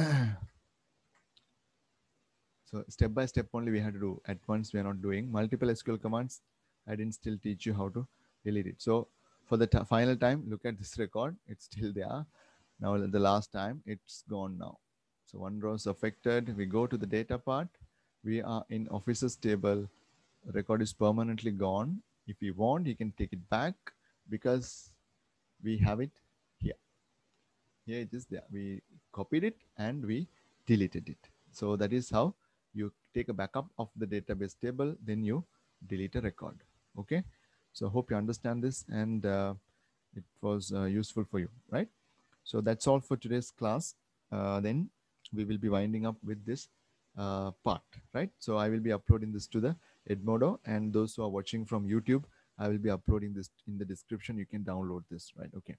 so step by step only we have to do. At once we are not doing multiple S Q L commands. I didn't still teach you how to delete it. So for the final time, look at this record. It's still there. Now the last time it's gone now. So one row is affected. We go to the data part. We are in officers table. Record is permanently gone. If you want, you can take it back because we have it here. Here it is there. We copied it and we deleted it. So that is how you take a backup of the database table. Then you delete a record. Okay. So hope you understand this and uh, it was uh, useful for you, right? So that's all for today's class. Uh, then we will be winding up with this uh, part, right? So I will be uploading this to the Edmodo, and those who are watching from YouTube, I will be uploading this in the description. You can download this, right? Okay.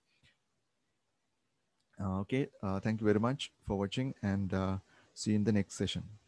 Uh, okay. Uh, thank you very much for watching, and uh, see you in the next session.